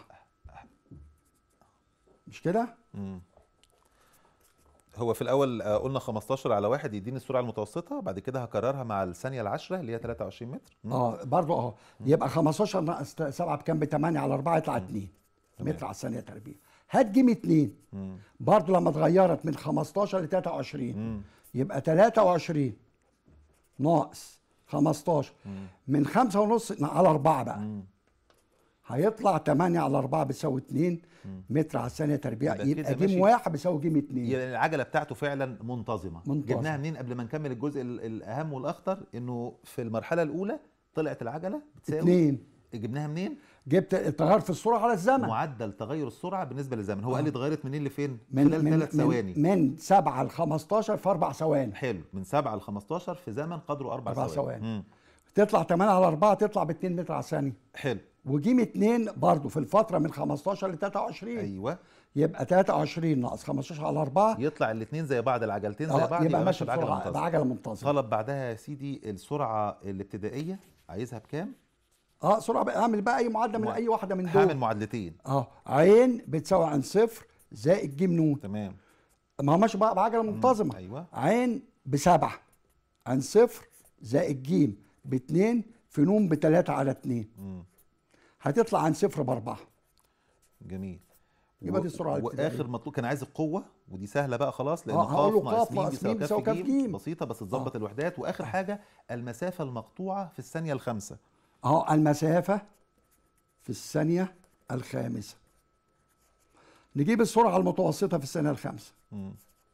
مش كده؟ مم. هو في الأول قلنا خمستاشر على واحد يديني السرعة المتوسطة، بعد كده هكررها مع الثانية العشرة اللي هي تلاتة وعشرين متر. مم. اه برضه اه يبقى خمستاشر ناقص سبعة بكام؟ ب تمانية على أربعة يطلع اتنين متر على الثانية تربيع. هات جيم اتنين برضه لما اتغيرت من خمستاشر ل تلاتة وعشرين. مم. يبقى تلاتة وعشرين ناقص خمستاشر. مم. من خمسة ونص على أربعة بقى. مم. هيطلع تمانية على أربعة بيساوي اتنين متر على الثانية تربيع. يبقى, يبقى جيم واحد بيساوي جيم اتنين. يعني العجلة بتاعته فعلا منتظمة. منتظمة. جبناها منين قبل ما نكمل الجزء الأهم والأخطر؟ إنه في المرحلة الأولى طلعت العجلة بتساوي اتنين. جبناها منين؟ جبت التغير في السرعة على الزمن. معدل تغير السرعة بالنسبة للزمن. هو آه. قال لي اتغيرت منين لفين؟ من خلال ثلاث ثواني. من سبعة ل خمستاشر في أربع ثواني. حلو، من سبعة ل خمستاشر في زمن قدره أربع ثواني. ثواني. تطلع تمانية على أربعة تطلع ب اتنين متر على الثانية. حلو. وجيم اتنين برضه في الفترة من خمستاشر ل تلاتة وعشرين. ايوه. يبقى تلاتة وعشرين ناقص خمستاشر على أربعة يطلع الاثنين زي بعض، العجلتين زي بعض، يبقى ماشي بعجلة, بعجلة منتظمة. طلب بعدها يا سيدي السرعة الابتدائية عايزها بكام؟ اه سرعة بقى اعمل بقى أي معادلة من أي واحدة من دول. هعمل معادلتين. اه عين بتساوي عن صفر زائد جيم نون. تمام. ما هو ماشي بقى بعجلة منتظمة. ايوه. عين بسبعة عن صفر زائد جيم باتنين في نون بتلاتة على اتنين. مم. هتطلع عن صفر باربعة. جميل. يبقى دي السرعه الابتدائيه. واخر مطلوب كان عايز القوه، ودي سهله بقى خلاص لان قاف ناقص ميم بيساوي كاف جيم، بسيطه بس تظبط آه. الوحدات. واخر آه. حاجه المسافه المقطوعه في الثانيه الخامسه. اه المسافه في الثانيه الخامسه. نجيب السرعه المتوسطه في الثانيه الخامسه. م.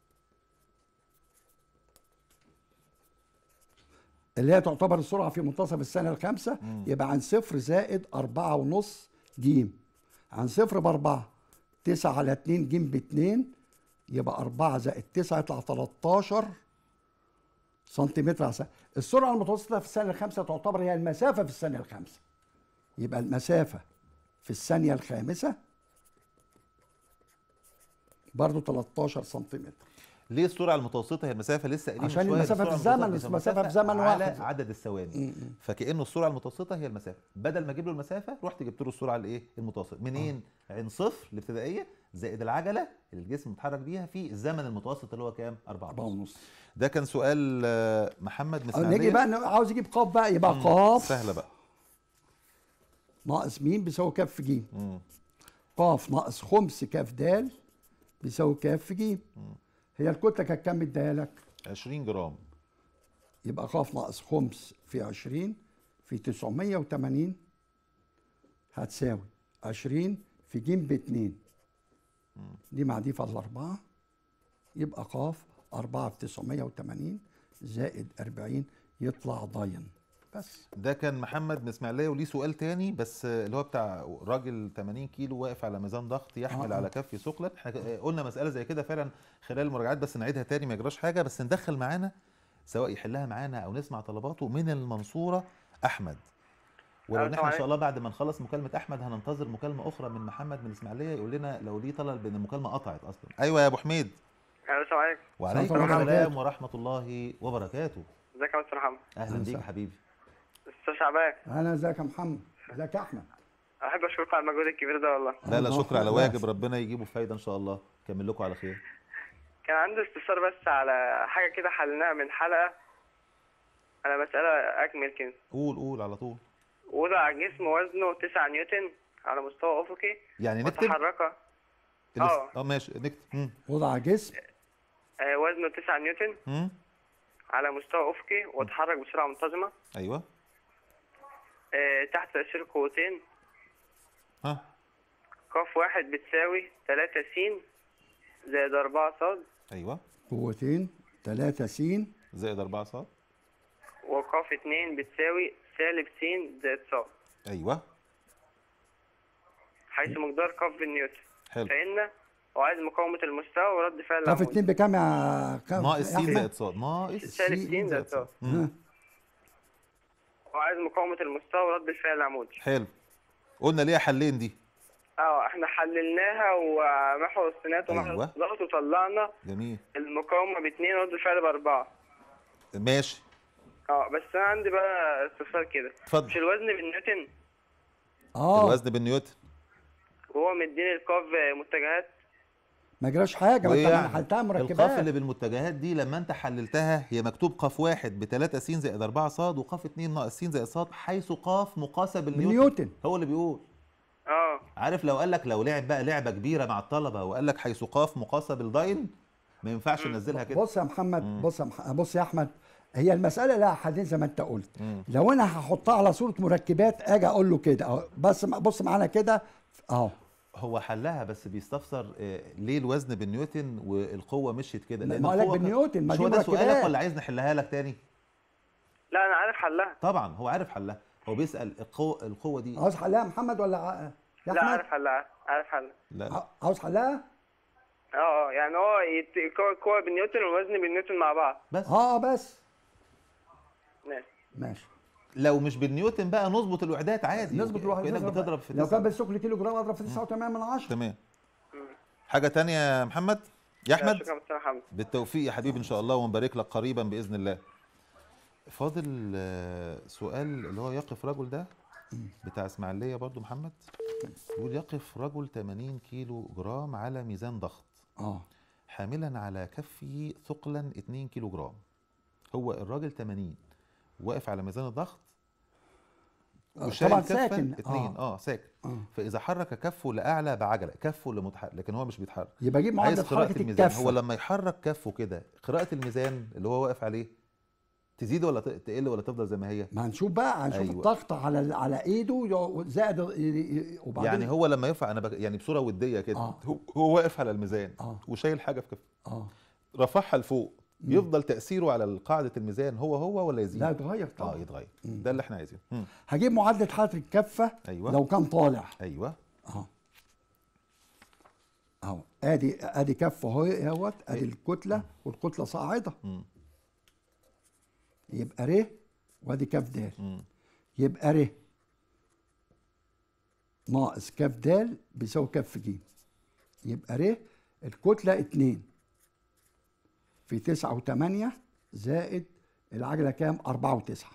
اللي هي تعتبر السرعه في منتصف الثانيه الخامسه. م. يبقى عن صفر زائد أربعة ونص جيم. عن صفر بأربعة، تسعة على اتنين جيم باتنين، يبقى أربعة زائد تسعة يطلع تلتاشر سنتيمتر على ثانية. السرعة المتوسطة في الثانية الخامسة تعتبر هي المسافة في الثانية الخامسة. يبقى المسافة في الثانية الخامسة برضه تلتاشر سنتيمتر. ليه السرعه المتوسطه هي المسافه؟ لسه قايلين عشان المسافه في الزمن، مش مسافه في زمن واحد على عدد الثواني. فكانه السرعه المتوسطه هي المسافه، بدل ما اجيب له المسافه رحت جبت له السرعه الايه المتوسطه. منين؟ آه. عين صفر الابتدائيه زائد العجله اللي الجسم متحرك بيها في الزمن المتوسط اللي هو كام؟ أربعة ونص. ده كان سؤال محمد مسمع. نيجي بقى عاوز يجيب قاف بقى، يبقى قاف سهله بقى ناقص ميم بيساوي كاف في جيم. قاف ناقص خمس كاف دال بيساوي كاف في جيم. مم. هي الكتله كانت كام اديها لك؟ عشرين جرام. يبقى قاف ناقص خمس في عشرين في تسعمية وتمانين هتساوي عشرين في جيم باتنين. دي مع دي فاضل أربعة، يبقى قاف أربعة في تسعمية وتمانين زائد أربعين يطلع ضاين. بس ده كان محمد من اسماعيليه. وليه سؤال تاني بس اللي هو بتاع راجل تمانين كيلو واقف على ميزان ضغط يحمل آه. على كفه ثقلا. احنا قلنا مساله زي كده فعلا خلال المراجعات، بس نعيدها تاني ما يجراش حاجه. بس ندخل معانا سواء يحلها معانا او نسمع طلباته من المنصوره احمد. ولو نحن ان شاء الله بعد ما نخلص مكالمه احمد هننتظر مكالمه اخرى من محمد من الاسماعيليه يقول لنا لو ليه طلب ان المكالمه قطعت اصلا. ايوه يا ابو حميد. السلام عليكم. وعليكم السلام ورحمه الله وبركاته. ازيك يا مستر محمد؟ اهلا بيك يا حبيبي. استاذ شعبان. اهلا، ازيك يا محمد؟ ازيك يا احمد؟ احب اشكركم على المجهود الكبير ده والله. لا لا شكر على واجب، ربنا يجيبه فايده ان شاء الله. كمل لكم على خير. كان عندي استفسار بس على حاجه كده حلناها من حلقه، على مساله اكمل كده. قول قول على طول. وضع جسم وزنه تسعة نيوتن على مستوى افقي يعني نكتب متحركه. اه اه ماشي نكتب. وضع جسم آه وزنه تسعة نيوتن مم. على مستوى افقي وتحرك بسرعه منتظمه. ايوه. آه تحت تاثير قوتين. ها. قاف واحد بتساوي تلاتة س زائد أربعة ص. ايوه. قوتين تلاتة س زائد أربعة ص. وقاف اتنين بتساوي سالب س زائد ص. ايوه. حيث مقدار قاف بالنيوتن. حلو. فإن وعايز مقاومة المستوى ورد فعل كاف العمود. اتنين بكام يا كام؟ ناقص يا س أحمد؟ زائد ص ناقص سالب س زائد ص. مم. وعايز مقاومة المستوى ورد الفعل العمودي. حلو. قلنا ليها حلين دي. اه احنا حللناها ومحو السينات ومحو أيوة. الضغط وطلعنا جميل. المقاومة باتنين ورد الفعل بأربعة. ماشي. اه بس انا عندي بقى استفسار كده. اتفضل. مش الوزن بالنيوتن اه الوزن بالنيوتن. وهو مديني القاف متجهات؟ ما جراش حاجه، ما انت ويعني حلتها القاف مركبات. اللي بالمتجهات دي لما انت حللتها هي مكتوب قاف واحد بتلاتة س زائد أربعة ص وقاف اتنين ناقص س زائد ص حيث قاف مقاسة بالنيوتن. بالنيوتن. هو اللي بيقول. اه عارف لو قال لك لو لعب بقى لعبة كبيرة مع الطلبة وقال لك حيث قاف مقاسة بالداين ما ينفعش ننزلها كده. بص يا محمد، بص يا مح... بص يا احمد، هي المساله لها حدين زي ما انت قلت. مم. لو انا هحطها على صوره مركبات اجي اقول له كده اهو، بس بص معانا كده اهو. هو حلها بس بيستفسر آه، ليه الوزن بالنيوتن والقوة مشيت كده؟ ما لأن قالك القوة بالنيوتن، ما مش دي هو ده سؤالك مركبات. ولا عايز نحلها لك تاني؟ لا انا عارف حلها. طبعا هو عارف حلها، هو بيسأل القوة القوة دي. عاوز حلها يا محمد ولا ع- يا لا احمد؟ عارف حلها، عارف حلها. لا لا. ع- عاوز حلها؟ اه اه يعني هو يت- القوة- القوة بالنيوتن والوزن بالنيوتن مع بعض. بس اه بس ماشي. ماشي. لو مش بالنيوتن بقى نظبط الوحدات عادي. نظبط الواحد كأنك نضرب- بتضرب في لو تسعة. كان بالسكر كيلو جرام اضرب في تسعة وثمانية من عشرة. تمام. حاجة تانية يا محمد؟ يا أحمد؟ شكرا مستر محمد. بالتوفيق يا حبيبي إن شاء الله ونبارك لك قريبا بإذن الله. فاضل آه، سؤال اللي هو يقف رجل ده بتاع إسماعيلية برضو محمد. يقول يقف رجل ثمانين كيلو جرام على ميزان ضغط اه حاملا على كفه ثقلا اتنين كيلو جرام. هو الراجل ثمانين واقف على ميزان الضغط وشايل طبعا كفة ساكن. اتنين اه, آه ساكن. اه فإذا حرك كفه لأعلى بعجلة، كفه لمتحرك لكن هو مش بيتحرك. يبقى اجيب عايز معدل قراءة حركه الميزان. الكفه. هو لما يحرك كفه كده قراءة الميزان اللي هو واقف عليه تزيد ولا ت- تقل ولا تفضل زي ما هي؟ ما هنشوف بقى، هنشوف أيوة. الضغط على على ايده يو- زائد ي- ي- وبعدين يعني هو لما يرفع انا بك يعني بصوره وديه كده آه. هو, هو واقف على الميزان آه. وشايل حاجه في كفه اه رفعها لفوق يفضل تاثيره على قاعده الميزان هو هو ولا يزيد؟ لا يتغير اه طبعا. يتغير. ده اللي احنا عايزينه. مم. هجيب معدل حركه الكفه. أيوة. لو كان طالع ايوه اهو اهو، ادي ادي كفه اهو اهوت، ادي الكتله والكتله صاعده، مم. يبقى ر، وادي كف د، مم. يبقى ر ناقص كف د بيساوي كف ج، يبقى ر الكتله اتنين في تسعة وتمانية زائد العجله كام؟ أربعة وتسعة،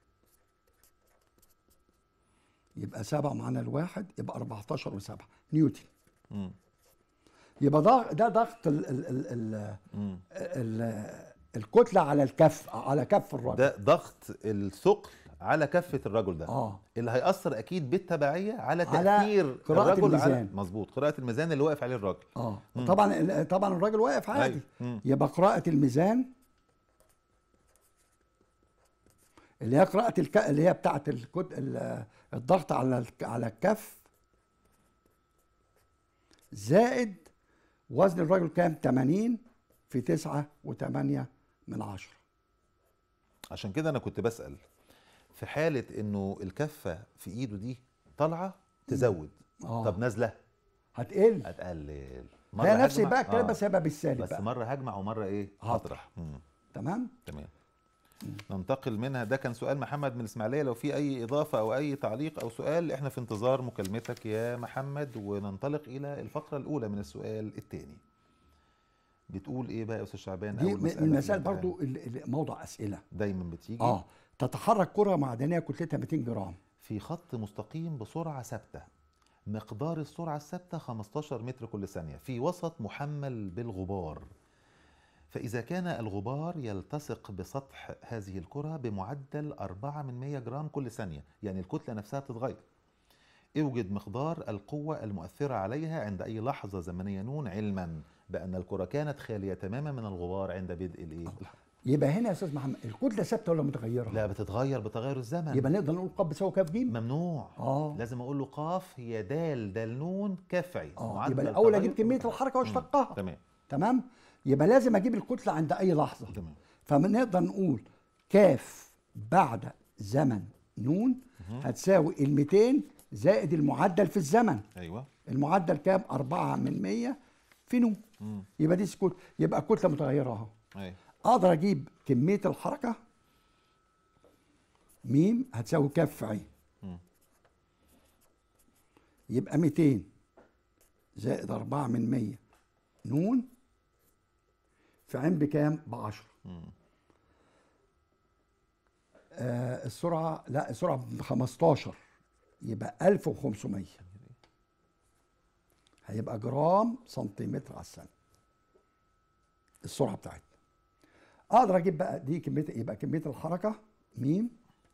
يبقى سبعة معانا الواحد يبقى أربعتاشر وسبعة نيوتن. مم. يبقى ده ده ضغط ال ال ال ال مم. ال الكتله على الكف، على كف الراجل. ده ضغط الثقل على كفه الرجل ده اه اللي هيأثر اكيد بالتبعيه على على تأثير قراءة الرجل على الميزان. مظبوط قراءه الميزان اللي واقف عليه الراجل. اه مم. طبعا ال- طبعا الراجل واقف عادي. أيوة. مم. يبقى قراءة الميزان اللي هي قراءة الك... اللي هي بتاعة الكت... ال- الضغط على الك... على الكف زائد وزن الراجل كام؟ تمانين في تسعة وتمانية من عشرة. عشان كده انا كنت بسأل في حالة انه الكفة في ايده دي طالعة تزود آه. طب نازلة هتقل. هتقلل. هي نفس هجمع- بقى الكلام آه. بس هيبقى بالسالب بس بقى. مرة هجمع ومرة ايه هطرح. هطرح. مم. تمام. تمام. ننتقل منها. ده كان سؤال محمد من الاسماعيلية. لو في اي اضافة او اي تعليق او سؤال احنا في انتظار مكالمتك يا محمد. وننطلق الى الفقرة الاولى من السؤال الثاني. بتقول ايه بقى يا استاذ شعبان؟ دي أول من مسألة في المسائل الامتحان. برضو ال- ال- موضع اسئله. دايما بتيجي اه تتحرك كره معدنيه كتلتها ميتين جرام في خط مستقيم بسرعة ثابتة. مقدار السرعة الثابتة خمستاشر متر كل ثانية في وسط محمل بالغبار. فإذا كان الغبار يلتصق بسطح هذه الكرة بمعدل أربعة من مية جرام كل ثانية، يعني الكتلة نفسها بتتغير. اوجد مقدار القوة المؤثرة عليها عند أي لحظة زمنية نون، علما بأن الكرة كانت خالية تماما من الغبار عند بدء الإيه؟ يبقى هنا يا استاذ محمد الكتله ثابته ولا متغيره؟ لا بتتغير بتغير الزمن. يبقى نقدر نقول قاف بيساوي كاف جيم. ممنوع. اه لازم اقول له قاف هي دال دال نون كفعي. اه معدل يبقى الاول التغير اجيب كميه في- الحركه مم. واشتقها. تمام تمام. يبقى لازم اجيب الكتله عند اي لحظه. تمام. فنقدر نقول كاف بعد زمن نون هتساوي ال ميتين زائد المعدل في الزمن. ايوه المعدل كام؟ أربعة من مية في نون. مم. يبقى دي سكوت، يبقى كتله متغيره اهو. ايوه. اقدر اجيب كميه الحركه م هتساوي ك في ع. مم. يبقى ميتين زائد أربعة من مية نون في ع بكام؟ ب عشرة. آه السرعه، لا السرعه ب خمستاشر، يبقى ألف وخمسمية، هيبقى جرام سنتيمتر على الثانيه السرعه بتاعتنا. اقدر اجيب بقى دي كميه، يبقى كميه الحركه م.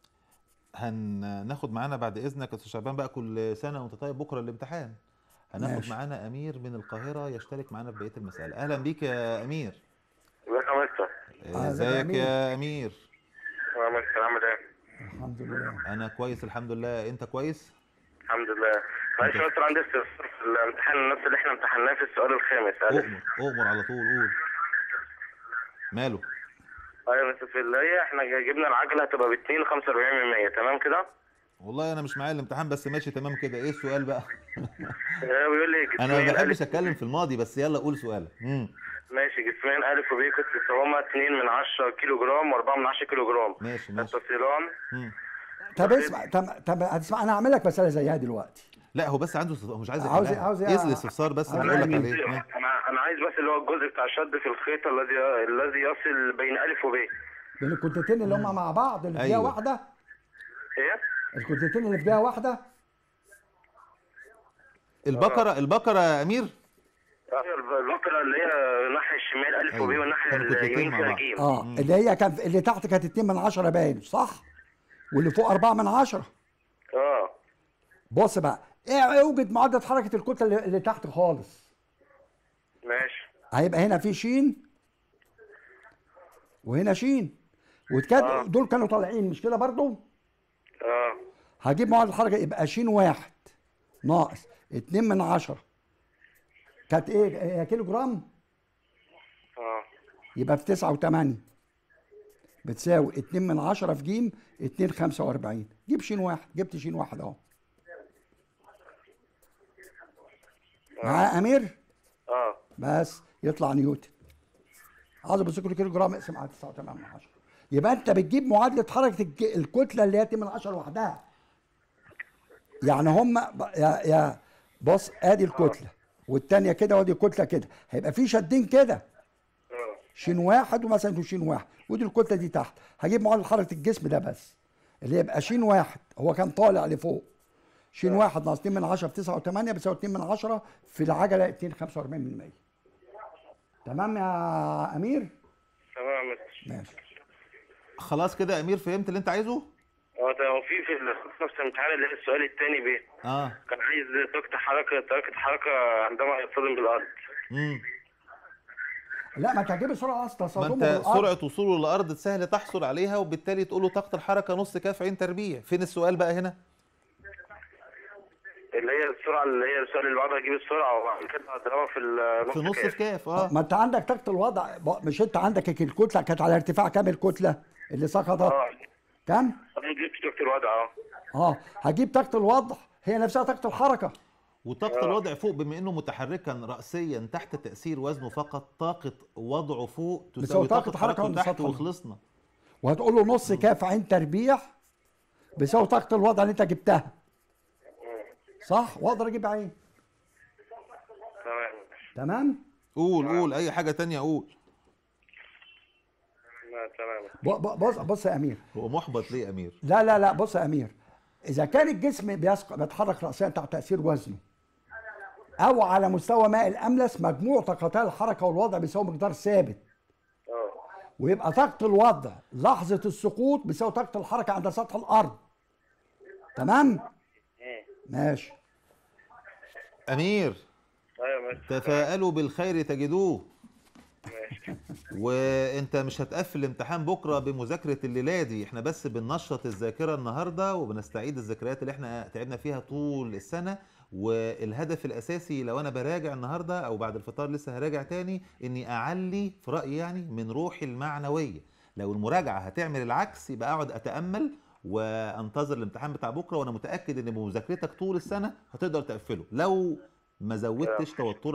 هناخد معانا بعد اذنك يا استاذ شعبان بقى، كل سنه وانت طيب، بكره الامتحان. هناخد ماشي. معانا امير من القاهره يشترك معانا في بقيه المساله. اهلا بيك يا امير. ازيك يا مستر؟ أهلا ازيك أمير. يا امير؟ يا مستر عامل ايه؟ الحمد لله. انا كويس الحمد لله، انت كويس؟ الحمد لله. معلش يا مستر، عندي استفسار في الامتحان نفس اللي احنا امتحناه في السؤال الخامس. اؤمر اؤمر على طول، قول. ماله؟ ايوه يا مستر، في اللي هي احنا جبنا العجله هتبقى ب اتنين وخمسة وأربعين من مية، تمام كده؟ والله انا مش معايا الامتحان بس ماشي تمام كده. ايه السؤال بقى؟ بيقول لي انا ما جسمين بحبش ألف. اتكلم في الماضي، بس يلا قول سؤالك. امم ماشي، جسمين الف وب كتلتهما اتنين من عشرة كيلو جرام واربعة من عشرة كيلو جرام. ماشي ماشي. يتصلان. مم. طب اسمع، طب طب هتسمع، انا هعمل لك مساله زيها دلوقتي. لا هو بس عنده استفسار، مش عايز عاوز يحلها. عاوز ايه الاستفسار بس عاوز اللي بقول لك يعني عليه؟ ها؟ انا انا عايز بس اللي هو الجزء بتاع الشد في الخيط الذي الذي يصل بين الف وب. بين الكتلتين اللي هم مع بعض اللي في أيوة. جهه واحده. ايه؟ الكتلتين اللي في جهه واحده. البقره البقره يا امير. ايوه البقره اللي هي الناحيه الشمال الف أيوة. وب والناحيه كانوا كتلتين اليمين مع فيها بعض. جيم. اه اللي هي كان اللي تحت كانت اتنين من عشرة باين صح؟ واللي فوق أربعة من عشرة. اه بص بقى، ايه اوجد معادله حركه الكتله اللي, اللي تحت خالص. ماشي. هيبقى هنا في شين وهنا شين، وكاد آه. دول كانوا طالعين مش كده برضو؟ اه هجيب معادله الحركه يبقى شين واحد ناقص اتنين من عشرة، كانت ايه؟ هي كيلو جرام، اه يبقى في تسعة وتمانية بتساوي اتنين من عشرة في جيم اتنين خمسة وأربعين. جيب شين واحد، جبت شين واحد اهو. معايا امير؟ اه بس يطلع نيوتن. عاوز ابص كل كيلو جرام اقسم على تسعة وتمانية من عشرة. يبقى انت بتجيب معادله حركه الج- الكتله اللي هي اتنين من عشرة لوحدها. يعني هم يا يا بص، ادي الكتله والثانيه كده وادي الكتله كده، هيبقى في شدين كده، اه شين واحد ومثلا وشين واحد، ودي الكتله دي تحت. هجيب معادله حركه الجسم ده بس، اللي يبقى شين واحد هو كان طالع لفوق، شين واحد ناقص اتنين من عشرة في تسعة وتمانية بتساوي اتنين من عشرة في العجله اتنين خمسة وأربعين من مية. تمام يا امير؟ تمام يا مستر. ماشي. خلاص كده يا امير فهمت اللي انت عايزه؟ اه تمام. وفي في ال- نفس الامتحان اللي هي السؤال الثاني ب اه. كان عايز طاقة حركة طاقة حركة عندما يصطدم بالأرض. امم لا ما انت هتجيب السرعه اصلا ما تصادمه انت بالارض. سرعه وصوله للارض سهل تحصل عليها، وبالتالي تقول له طاقه الحركه نص كاف عين تربيع. فين السؤال بقى هنا؟ اللي هي السرعة اللي هي السؤال اللي بعده هجيب السرعة وبعد كده هضربها في النص في نص كاف. في كاف. اه ما انت عندك طاقه الوضع، مش انت عندك الكتله كانت على ارتفاع كام الكتله اللي سقطت؟ اه كام؟ انا جبت طاقة الوضع اه. اه هجيب طاقه الوضع هي نفسها طاقه الحركه. وطاقة الوضع فوق بما انه متحركا رأسيا تحت تأثير وزنه فقط، طاقة وضعه فوق تساوي طاقة حركته تحت وانبساطها. وخلصنا. وهتقول له نص كاف عين تربيع بيساوي طاقه الوضع اللي انت جبتها. صح؟ واقدر اجيب عين. تمام. تمام؟ قول قول اي حاجة تانية قول. لا تمام. ب- ب- بص بص يا امير، هو محبط ليه يا امير؟ لا لا لا بص يا امير، اذا كان الجسم بيسق- بيتحرك راسيا تحت تاثير وزنه او على مستوى ماء الاملس، مجموع طاقتا الحركه والوضع بيساوي مقدار ثابت، اه ويبقى طاقه الوضع لحظه السقوط بيساوي طاقه الحركه عند سطح الارض. تمام؟ ماشي. امير ايوه ماشي. تفاءلوا بالخير تجدوه. ماشي. وانت مش هتقفل الامتحان بكره بمذاكره الليله دي، احنا بس بننشط الذاكره النهارده وبنستعيد الذكريات اللي احنا تعبنا فيها طول السنه. والهدف الاساسي لو انا براجع النهارده او بعد الفطار لسه هراجع تاني، اني اعلي في رايي يعني من روحي المعنويه. لو المراجعه هتعمل العكس يبقى اقعد اتامل وانتظر الامتحان بتاع بكره، وانا متاكد ان بمذاكرتك طول السنه هتقدر تقفله لو ما زودتش توترك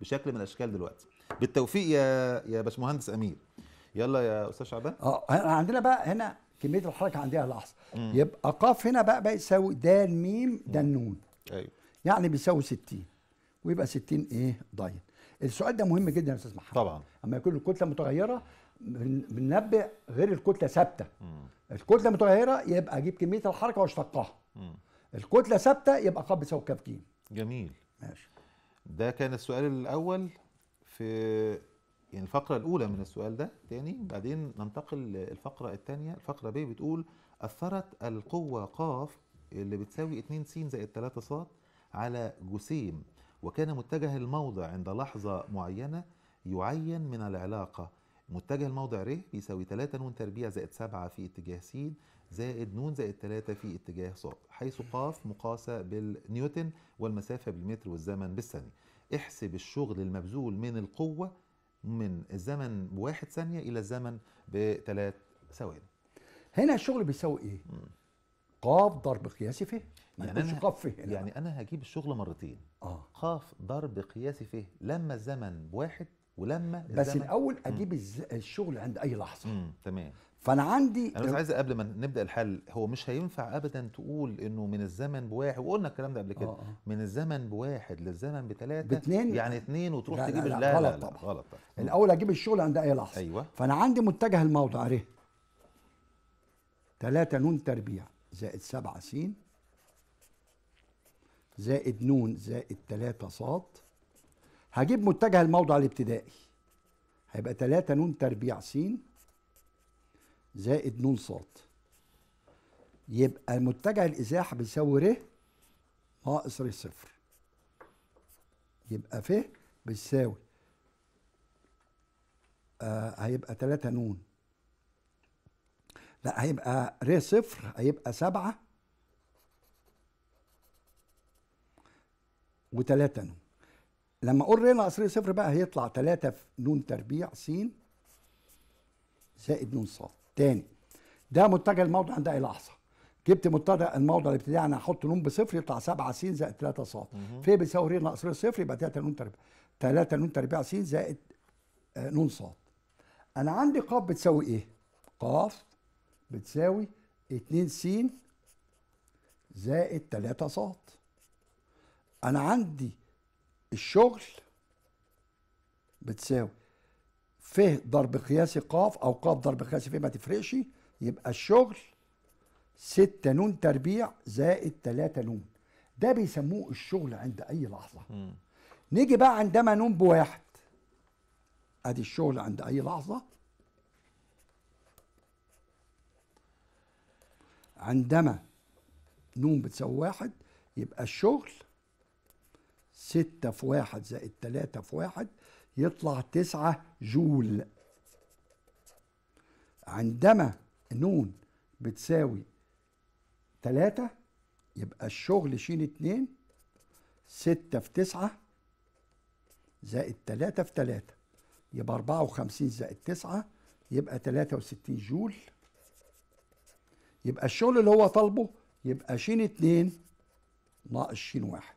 بشكل من الاشكال دلوقتي. بالتوفيق يا يا باشمهندس امير. يلا يا استاذ شعبان. اه عندنا بقى هنا كميه الحركه عندها لحظه. مم. يبقى ق هنا بقى بقى يساوي د م د النون. ايوه يعني بيساوي ستين، ويبقى ستين ايه ضاين. السؤال ده مهم جدا يا استاذ محمد. طبعا. اما يكون الكتله متغيره بننبه غير الكتله ثابته. الكتله متغيره يبقى اجيب كميه الحركه واشتقها. مم. الكتله ثابته يبقى ق بيساوي ك ج. جميل. ماشي. ده كان السؤال الاول في يعني الفقره الاولى من السؤال ده. تاني بعدين ننتقل للفقره الثانيه. الفقره ب بتقول اثرت القوه ق اللي بتساوي اتنين س زائد تلاتة ص على جسيم، وكان متجه الموضع عند لحظه معينه يعين من العلاقه. متجه الموضع ر بيساوي تلاتة ن تربيع زائد سبعة في اتجاه س زائد ن زائد تلاتة في اتجاه ص، حيث ق مقاسة بالنيوتن والمسافة بالمتر والزمن بالثانية. احسب الشغل المبذول من القوة من الزمن بواحد ثانية إلى الزمن بثلاث ثواني. هنا الشغل بيساوي إيه؟ ق ضرب قياسي ف. ما يعني أنا ق ف هنا. يعني أنا هجيب الشغل مرتين. اه ق ضرب قياسي ف لما الزمن بواحد ولما بس الزمن الأول أجيب الز... الشغل عند أي لحظة. امم تمام. فانا عندي انا بس عايز قبل ما نبدا الحل، هو مش هينفع ابدا تقول انه من الزمن بواحد، وقلنا الكلام ده قبل كده. آه. من الزمن بواحد للزمن بثلاثه باتنين يعني اتنين وتروح لا تجيب لا, لا, لا غلط لا, لا طبعا. غلط طبعا. الاول اجيب الشغل عند اي لحظه. ايوه. فانا عندي متجه الموضع ر تلاتة ن تربيع زائد سبعة س زائد ن زائد تلاتة ص. هجيب متجه الموضع الابتدائي هيبقى تلاتة ن تربيع س زائد ن ص. يبقى متجه الازاحه بيساوي ر ناقص ر صفر. يبقى ف بيساوي آه هيبقى تلاتة ن، لا هيبقى ر صفر هيبقى سبعة وتلاتة ن. لما اقول ر ناقص ر صفر بقى هيطلع تلاتة ن تربيع س زائد ن ص. تاني ده متجه الموضع عند اي لحظه. جبت متجه الموضع الابتدائي انا هحط ن بصفر يطلع سبعة س زائد تلاتة ص. ف بيساوي ر ناقص ر صفر يبقى تلاتة ن تربيع تلاتة ن تربيع س زائد آه ن ص. انا عندي ق بتساوي ايه؟ ق بتساوي اتنين س زائد تلاتة ص. انا عندي الشغل بتساوي ف ضرب قياسي ق او ق ضرب قياسي ف ما تفرقش. يبقى الشغل ستة ن تربيع زائد تلاتة ن. ده بيسموه الشغل عند اي لحظه. م. نيجي بقى عندما ن بواحد. ادي الشغل عند اي لحظه. عندما ن بتساوي واحد يبقى الشغل ستة في واحد زائد تلاتة في واحد يطلع تسعة جول. عندما ن بتساوي تلاتة يبقى الشغل ش اتنين ستة في تسعة زائد تلاتة في تلاتة يبقى أربعة وخمسين زائد تسعة يبقى تلاتة وستين جول. يبقى الشغل اللي هو طالبه يبقى ش اتنين ناقص ش واحد.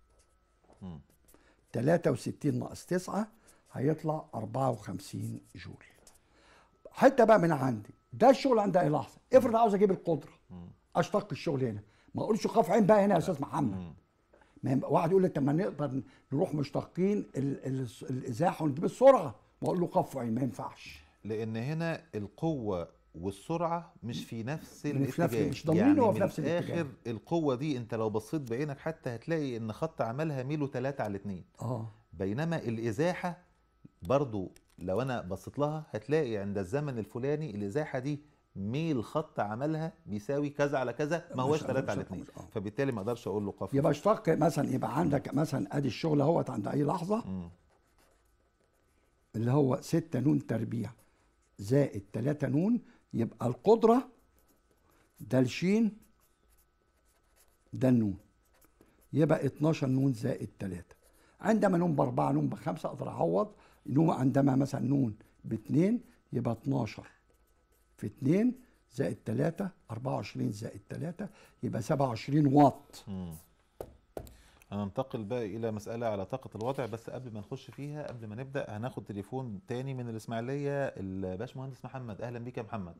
تلاتة وستين ناقص تسعة هيطلع أربعة وخمسين جول. حته بقى من عندي ده الشغل عند اي لحظه. افرض عاوز اجيب القدره اشتق الشغل هنا، ما اقولش قاف عين بقى هنا يا استاذ محمد. ما واحد يقول لي طب ما نقدر نروح مشتقين ال ال الازاحه ونجيب السرعه، واقول له قاف عين ما ينفعش، لان هنا القوه والسرعه مش في نفس الاتجاه. مش, مش ضامنين هو يعني في نفس الاتجاه. اخر القوه دي انت لو بصيت بعينك حتى هتلاقي ان خط عملها ميله تلاتة على اتنين. اه بينما الازاحه برضو لو انا بصيت لها هتلاقي عند الزمن الفلاني الازاحه دي ميل خط عملها بيساوي كذا على كذا، ما هوش تلاتة على اتنين. آه. فبالتالي ما اقدرش اقول له قف. يبقى اشتق مثلا، يبقى عندك مثلا ادي الشغل اهوت عند اي لحظه م. اللي هو ستة ن تربيع زائد تلاتة ن، يبقى القدره ده الشين ده النون، يبقى اتناشر ن زائد تلاتة. عندما ن باربعة ن بخمسة اقدر اعوض. ن عندما مثلا ن باتنين يبقى اتناشر في اتنين زائد تلاتة أربعة وعشرين زائد تلاتة يبقى سبعة وعشرين واط. مم. هننتقل بقى الى مساله على طاقه الوضع، بس قبل ما نخش فيها، قبل ما نبدا هناخد تليفون تاني من الاسماعيليه، الباشمهندس محمد. اهلا بيك يا محمد.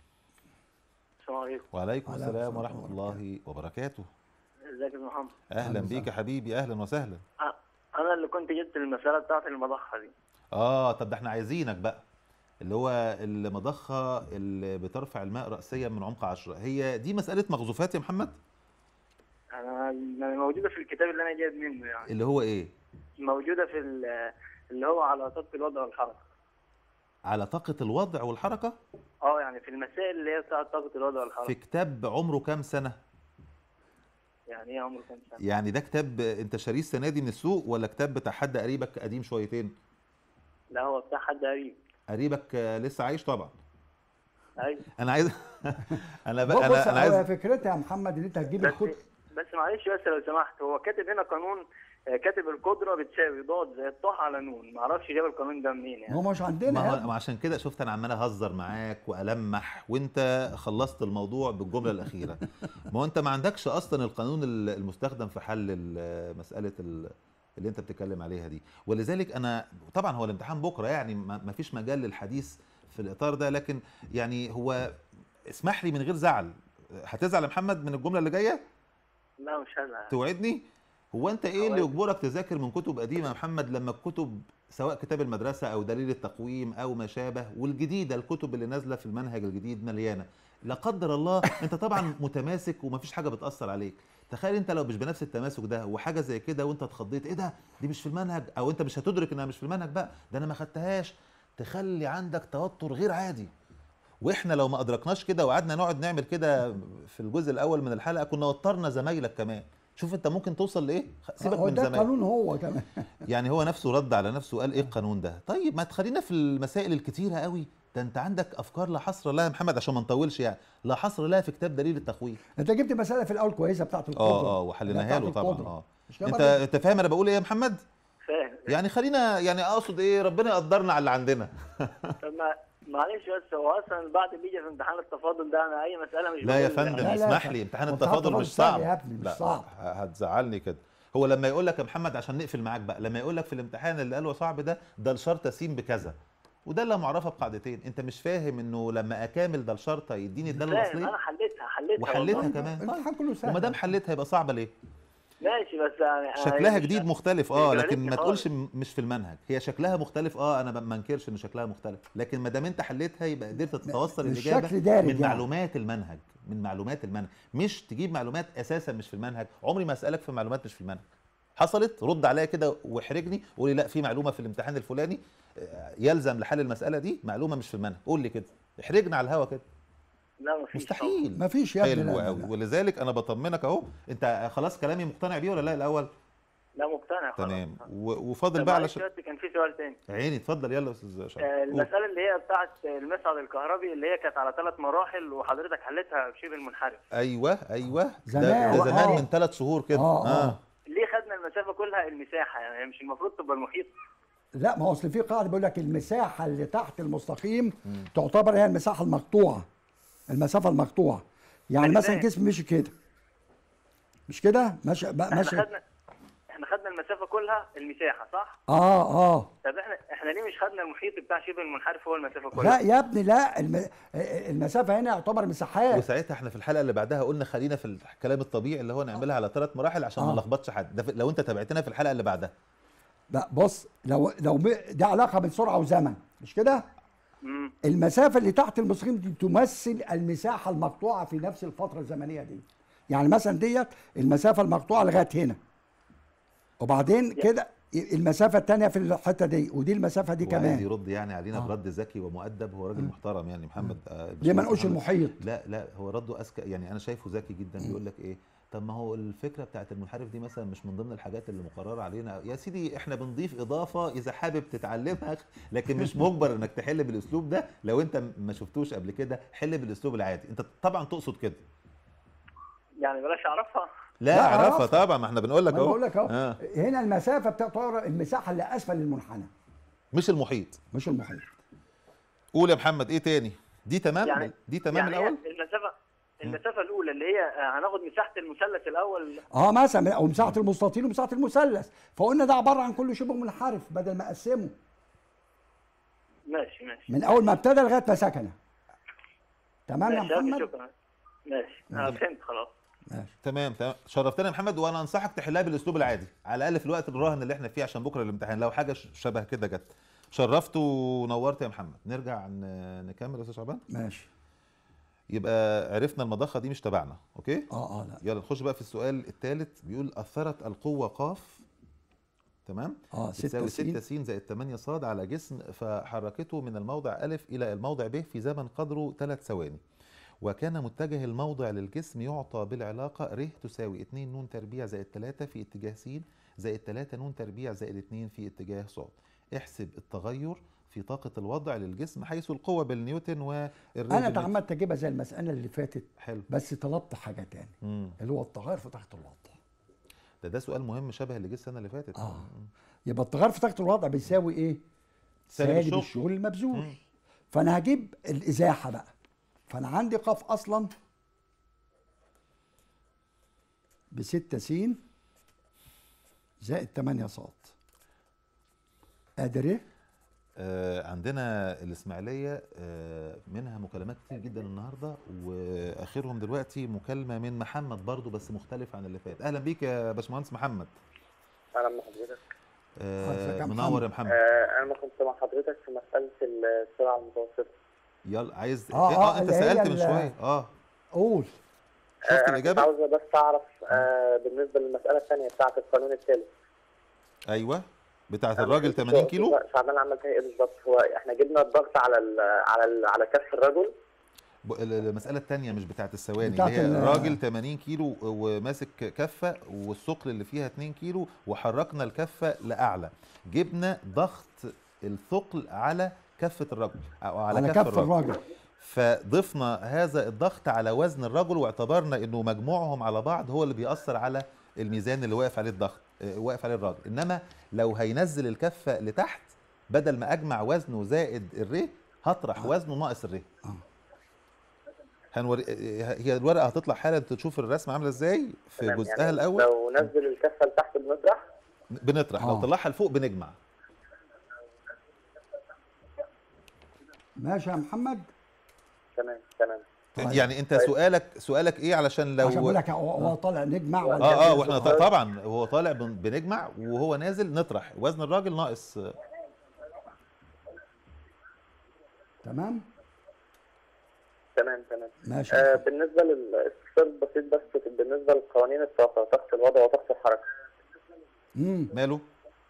السلام عليكم. وعليكم السلام ورحمه الله وبركاته. ازيك يا محمد؟ اهلا بيك يا حبيبي، اهلا وسهلا. انا اللي كنت جبت المساله بتاعت المضخه دي. اه طب ده احنا عايزينك بقى، اللي هو المضخه اللي بترفع الماء راسيا من عمق عشرة، هي دي مساله مخزوفات يا محمد؟ انا موجوده في الكتاب اللي انا جايب منه يعني. اللي هو ايه؟ موجوده في اللي هو على طاقه الوضع والحركه. على طاقه الوضع والحركه؟ اه يعني في المسائل اللي هي بتاعت طاقه الوضع والحركه. في كتاب عمره كام سنه؟ يعني ايه عمره كام سنه؟ يعني ده كتاب انت شاريه السنه دي من السوق، ولا كتاب بتاع حد قريبك قديم شويتين؟ لا هو بتاع حد قريب. قريبك لسه عايش طبعا. ايوه. انا عايز انا بقى بص انا انا عايز فكرتها يا محمد ان انت هتجيب الكتب. بس معلش بس لو سمحت، هو كاتب هنا قانون، كاتب القدره بتساوي ضاد زائد طه على نون، ما اعرفش جاب القانون ده منين يعني. هو مش عندنا ما, يا ما عشان كده شفت انا عمال اهزر معاك والمح، وانت خلصت الموضوع بالجمله الاخيره. ما هو انت ما عندكش اصلا القانون المستخدم في حل مساله اللي انت بتتكلم عليها دي، ولذلك انا طبعا هو الامتحان بكره، يعني ما فيش مجال للحديث في الاطار ده، لكن يعني هو اسمح لي من غير زعل، هتزعل يا محمد من الجمله اللي جايه؟ لا مش هزعل. توعدني؟ هو انت ايه اللي يجبرك تذاكر من كتب قديمه يا محمد، لما الكتب سواء كتاب المدرسه او دليل التقويم او ما شابه، والجديده الكتب اللي نازله في المنهج الجديد مليانه، لا قدر الله انت طبعا متماسك ومفيش حاجه بتاثر عليك. تخيل انت لو مش بنفس التماسك ده وحاجه زي كده وانت اتخضيت، ايه ده؟ دي مش في المنهج، او انت مش هتدرك انها مش في المنهج بقى، ده انا ما خدتهاش، تخلي عندك توتر غير عادي. واحنا لو ما ادركناش كده وقعدنا نقعد نعمل كده في الجزء الاول من الحلقه، كنا وترنا زمايلك كمان. شوف انت ممكن توصل لايه؟ سيبك من زمان. ده قانون هو كمان. يعني هو نفسه رد على نفسه وقال ايه القانون ده؟ طيب ما تخلينا في المسائل الكتيره قوي، ده انت عندك افكار لا حصر لها يا محمد، عشان ما نطولش يعني، لا حصر لها في كتاب دليل التقويم. انت جبت مساله في الاول كويسه بتاعت القدره. اه اه وحليناها له طبعا. اه انت ده. انت فاهم انا بقول ايه يا محمد؟ فاهم. يعني خلينا يعني اقصد ايه، ربنا يقدرنا على اللي عندنا. طب ما معلش بس هو اصلا بعد بيجي في امتحان التفاضل ده انا اي مساله مش لا يا فندم اسمح لي، امتحان التفاضل مش صعب يا ابني، مش صعب. هتزعلني كده. هو لما يقول لك يا محمد عشان نقفل معاك بقى، لما يقول لك في الامتحان اللي قاله صعب ده، ده الشرطه س بكذا، وده اللي معرفه بقاعدتين، انت مش فاهم انه لما اكامل ده الشرطه يديني الداله الاصليه؟ انا حليتها حليتها وحليتها كمان. الامتحان كله سهل، وما دام حليتها يبقى صعبه ليه؟ ماشي بس يعني شكلها جديد مختلف اه، لكن ما خالص. تقولش مش في المنهج، هي شكلها مختلف اه، انا ما انكرش ان شكلها مختلف، لكن ما دام انت حليتها يبقى قدرت تتوصل الاجابه من يعني. معلومات المنهج، من معلومات المنهج، مش تجيب معلومات اساسا مش في المنهج. عمري ما اسالك في معلومات مش في المنهج. حصلت رد عليا كده واحرجني، قولي لا في معلومه في الامتحان الفلاني يلزم لحل المساله دي معلومه مش في المنهج، قول لي كده، احرجنا على الهوا كده. لا مفيش مستحيل. مفيش يا ابني. حلو قوي، ولذلك انا بطمنك اهو، انت خلاص كلامي مقتنع بيه ولا لا الاول؟ لا مقتنع خلاص. تمام. وفاضل بقى علشان كان في سؤال تاني. عيني اتفضل يلا يا استاذ شرف. آه المساله اللي هي بتاعت المصعد الكهربي اللي هي كانت على ثلاث مراحل وحضرتك حلتها بشبه المنحرف. ايوه ايوه زمان ده, ده زمان آه. من ثلاث شهور كده. آه, آه. اه ليه خدنا المسافه كلها المساحه؟ يعني مش المفروض تبقى المحيط؟ لا ما هو اصل في قاعده بيقول لك المساحه اللي تحت المستقيم مم. تعتبر هي المساحه المقطوعه، المسافه المقطوعه. يعني مثلا جسم مشي كده، مش كده؟ ماشي ماشي. احنا خدنا احنا خدنا المسافه كلها المساحه صح؟ اه اه. طب احنا احنا ليه مش خدنا المحيط بتاع شبه المنحرف هو المسافه كلها؟ لا يا ابني لا، الم... المسافه هنا يعتبر مساحات. وساعتها احنا في الحلقه اللي بعدها قلنا خلينا في الكلام الطبيعي اللي هو نعملها على ثلاث مراحل عشان آه. ما نلخبطش حد. ده لو انت تابعتنا في الحلقه اللي بعدها. لا بص، لو لو ده علاقه بالسرعه وزمن مش كده؟ امم المسافه اللي تحت المستقيم دي تمثل المساحه المقطوعه في نفس الفتره الزمنيه دي. يعني مثلا ديت المسافه المقطوعه لغايه هنا، وبعدين كده المسافه الثانيه في الحته دي، ودي المسافه دي كمان. عايز يرد يعني علينا آه. برد ذكي ومؤدب، هو راجل محترم يعني محمد. آه ليه ما نقولش المحيط؟ لا لا هو رده اذكى، يعني انا شايفه ذكي جدا. بيقول لك ايه؟ طب ما هو الفكره بتاعت المنحرف دي مثلا مش من ضمن الحاجات اللي مقرره علينا يا سيدي، احنا بنضيف اضافه اذا حابب تتعلمها، لكن مش مجبر انك تحل بالاسلوب ده. لو انت ما شفتوش قبل كده حل بالاسلوب العادي. انت طبعا تقصد كده يعني بلاش اعرفها؟ لا, لا اعرفها طبعا، ما احنا بنقول لك اهو. بقول لك اهو آه. هنا المسافه بتعتبر المساحه اللي اسفل المنحنى مش المحيط. مش المحيط. قول يا محمد ايه تاني؟ دي تمام؟ يعني دي تمام يعني الاول؟ المسافه المسافه الاولى اللي هي آه، هناخد مساحه المثلث الاول. اه مثلا، او مساحه المستطيل ومساحه المثلث، فقلنا ده عباره عن كل شبه منحرف بدل ما اقسمه ماشي ماشي من اول ما ابتدى لغايه ما سكن. تمام يا ماشي ألف محمد؟ شكرا. ماشي انا فهمت خلاص. ماشي. تمام تمام، شرفتنا يا محمد، وانا انصحك تحلها بالاسلوب العادي على الاقل في الوقت الراهن اللي احنا فيه عشان بكره الامتحان، لو حاجه ش- شبه كده جت. شرفت ونورت يا محمد. نرجع ن- نكمل يا استاذ شعبان. ماشي. يبقى عرفنا المضخه دي مش تبعنا، اوكي؟ اه اه لا. يلا نخش بقى في السؤال الثالث. بيقول اثرت القوه ق، تمام؟ اه بتساوي ستة ستة س س زائد ثمانية ص على جسم، فحركته من الموضع أ إلى الموضع ب في زمن قدره ثلاث ثواني، وكان متجه الموضع للجسم يعطى بالعلاقة ر تساوي اتنين ن تربيع زائد ثلاثة في اتجاه س زائد ثلاثة ن تربيع زائد اتنين في اتجاه ص. احسب التغير في طاقة الوضع للجسم حيث القوة بالنيوتن والري انا بالمتر. تعمدت اجيبها زي المساله اللي فاتت، حلو. بس طلبت حاجه تاني مم. اللي هو التغير في طاقه الوضع. ده ده سؤال مهم شبه اللي جه السنة اللي فاتت. اه يبقى التغير في طاقه الوضع بيساوي ايه؟ سالب سالب الشغل. الشغل المبذول. مم. فانا هجيب الازاحه بقى، فانا عندي قاف اصلا ب ستة س زائد ثمانية ص. قادر ايه؟ آه عندنا الإسماعيلية آه منها مكالمات كتير جدا النهارده، واخرهم دلوقتي مكالمه من محمد برضو بس مختلف عن اللي فات. اهلا بيك يا باشمهندس محمد. اهلا بحضرتك. آه يا منور يا محمد. محمد. آه انا كنت مع حضرتك في مساله السرعه المتوسطه. يلا عايز آه، اه, آه، آه انت اللي هي سالت من ال- شويه اه قول. شفت آه، الاجابه؟ كنت عاوزه بس اعرف آه بالنسبه للمساله الثانيه بتاعه القانون الثالث. ايوه بتاعت الراجل ثمانين كيلو. شعبان عمل فيها ايه بالظبط؟ هو احنا جبنا الضغط على ال على ال على كف الرجل. ب- ال- المساله الثانيه مش بتاعت الثواني، بتاعت اللي هي ال- الراجل ثمانين كيلو وماسك كفه والثقل اللي فيها اتنين كيلو، وحركنا الكفه لاعلى، جبنا ضغط الثقل على كفه الرجل او على, على كف, كف الرجل. الراجل. فضفنا هذا الضغط على وزن الرجل، واعتبرنا انه مجموعهم على بعض هو اللي بيأثر على الميزان اللي واقف عليه الضغط، آه، واقف عليه الراجل. انما لو هينزل الكفه لتحت، بدل ما اجمع وزنه زائد الري هطرح آه. وزنه ناقص الري. آه. هنوري هي الورقه هتطلع حالا تشوف الرسمه عامله ازاي في تمام، جزءها يعني الاول. لو نزل الكفه لتحت بنطرح. بنطرح، لو آه. طلعها لفوق بنجمع. ماشي يا محمد. تمام تمام. طيب. يعني انت طيب. سؤالك سؤالك ايه علشان لو عشان بقول لك هو هو طالع نجمع ولا اه اه ننزل؟ واحنا ط- طبعا هو طالع بن- بنجمع، وهو نازل نطرح وزن الراجل ناقص. تمام. تمام تمام. ماشي. آه بالنسبه للاستفسار البسيط بس بالنسبه لقوانين الطاقه، طاقه الوضع وطاقه الحركه. امم ماله؟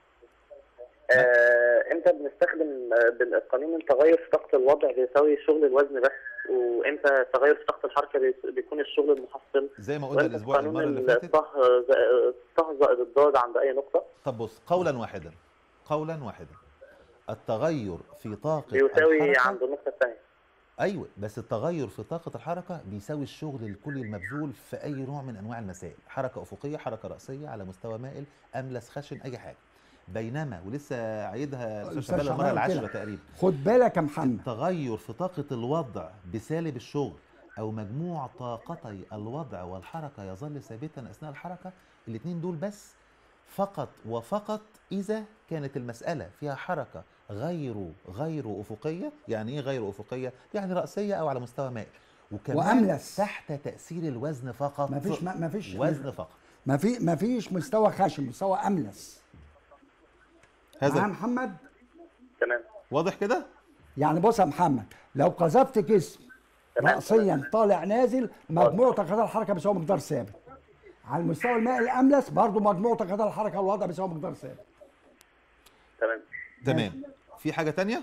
آه امتى بنستخدم آه، بالقانون التغير في طاقه الوضع بيساوي شغل الوزن بس، وامتى التغير في طاقه الحركه بيس- بيكون الشغل المحصل؟ زي ما قلنا وامتى الاسبوع قانون المره اللي فاتت. الطه الطه زائد الضاد عند اي نقطه طب بص، قولا واحدا قولا واحدا التغير في طاقه بيساوي الحركه عند النقطه الثانيه. ايوه، بس التغير في طاقه الحركه بيساوي الشغل الكلي المبذول في اي نوع من انواع المسائل، حركه افقيه، حركه راسيه، على مستوى مائل، املس، خشن، اي حاجه. بينما ولسه عايدها الاستاذ الأستاذ شباب المره شعبان قلت العاشره لك. تقريبا، خد بالك يا محمد. التغير في طاقه الوضع بسالب الشغل او مجموع طاقتي الوضع والحركه يظل ثابتا اثناء الحركه، الاثنين دول بس فقط وفقط اذا كانت المساله فيها حركه غير غير افقيه. يعني ايه غير افقيه؟ يعني راسيه او على مستوى مائل، وكمان وأملس. تحت تاثير الوزن فقط. ما فيش ما فيش وزن فقط. ما في ما فيش مستوى خشن، مستوى املس. معايا يا هذا محمد؟ تمام واضح كده؟ يعني بص يا محمد، لو قذفت جسم تمام. رأسيا طالع نازل، مجموع طاقات الحركه بيساوي مقدار ثابت. على المستوى المائي الاملس برضه مجموع طاقات الحركه والوضع بيساوي مقدار ثابت. تمام. تمام. في حاجه تانية؟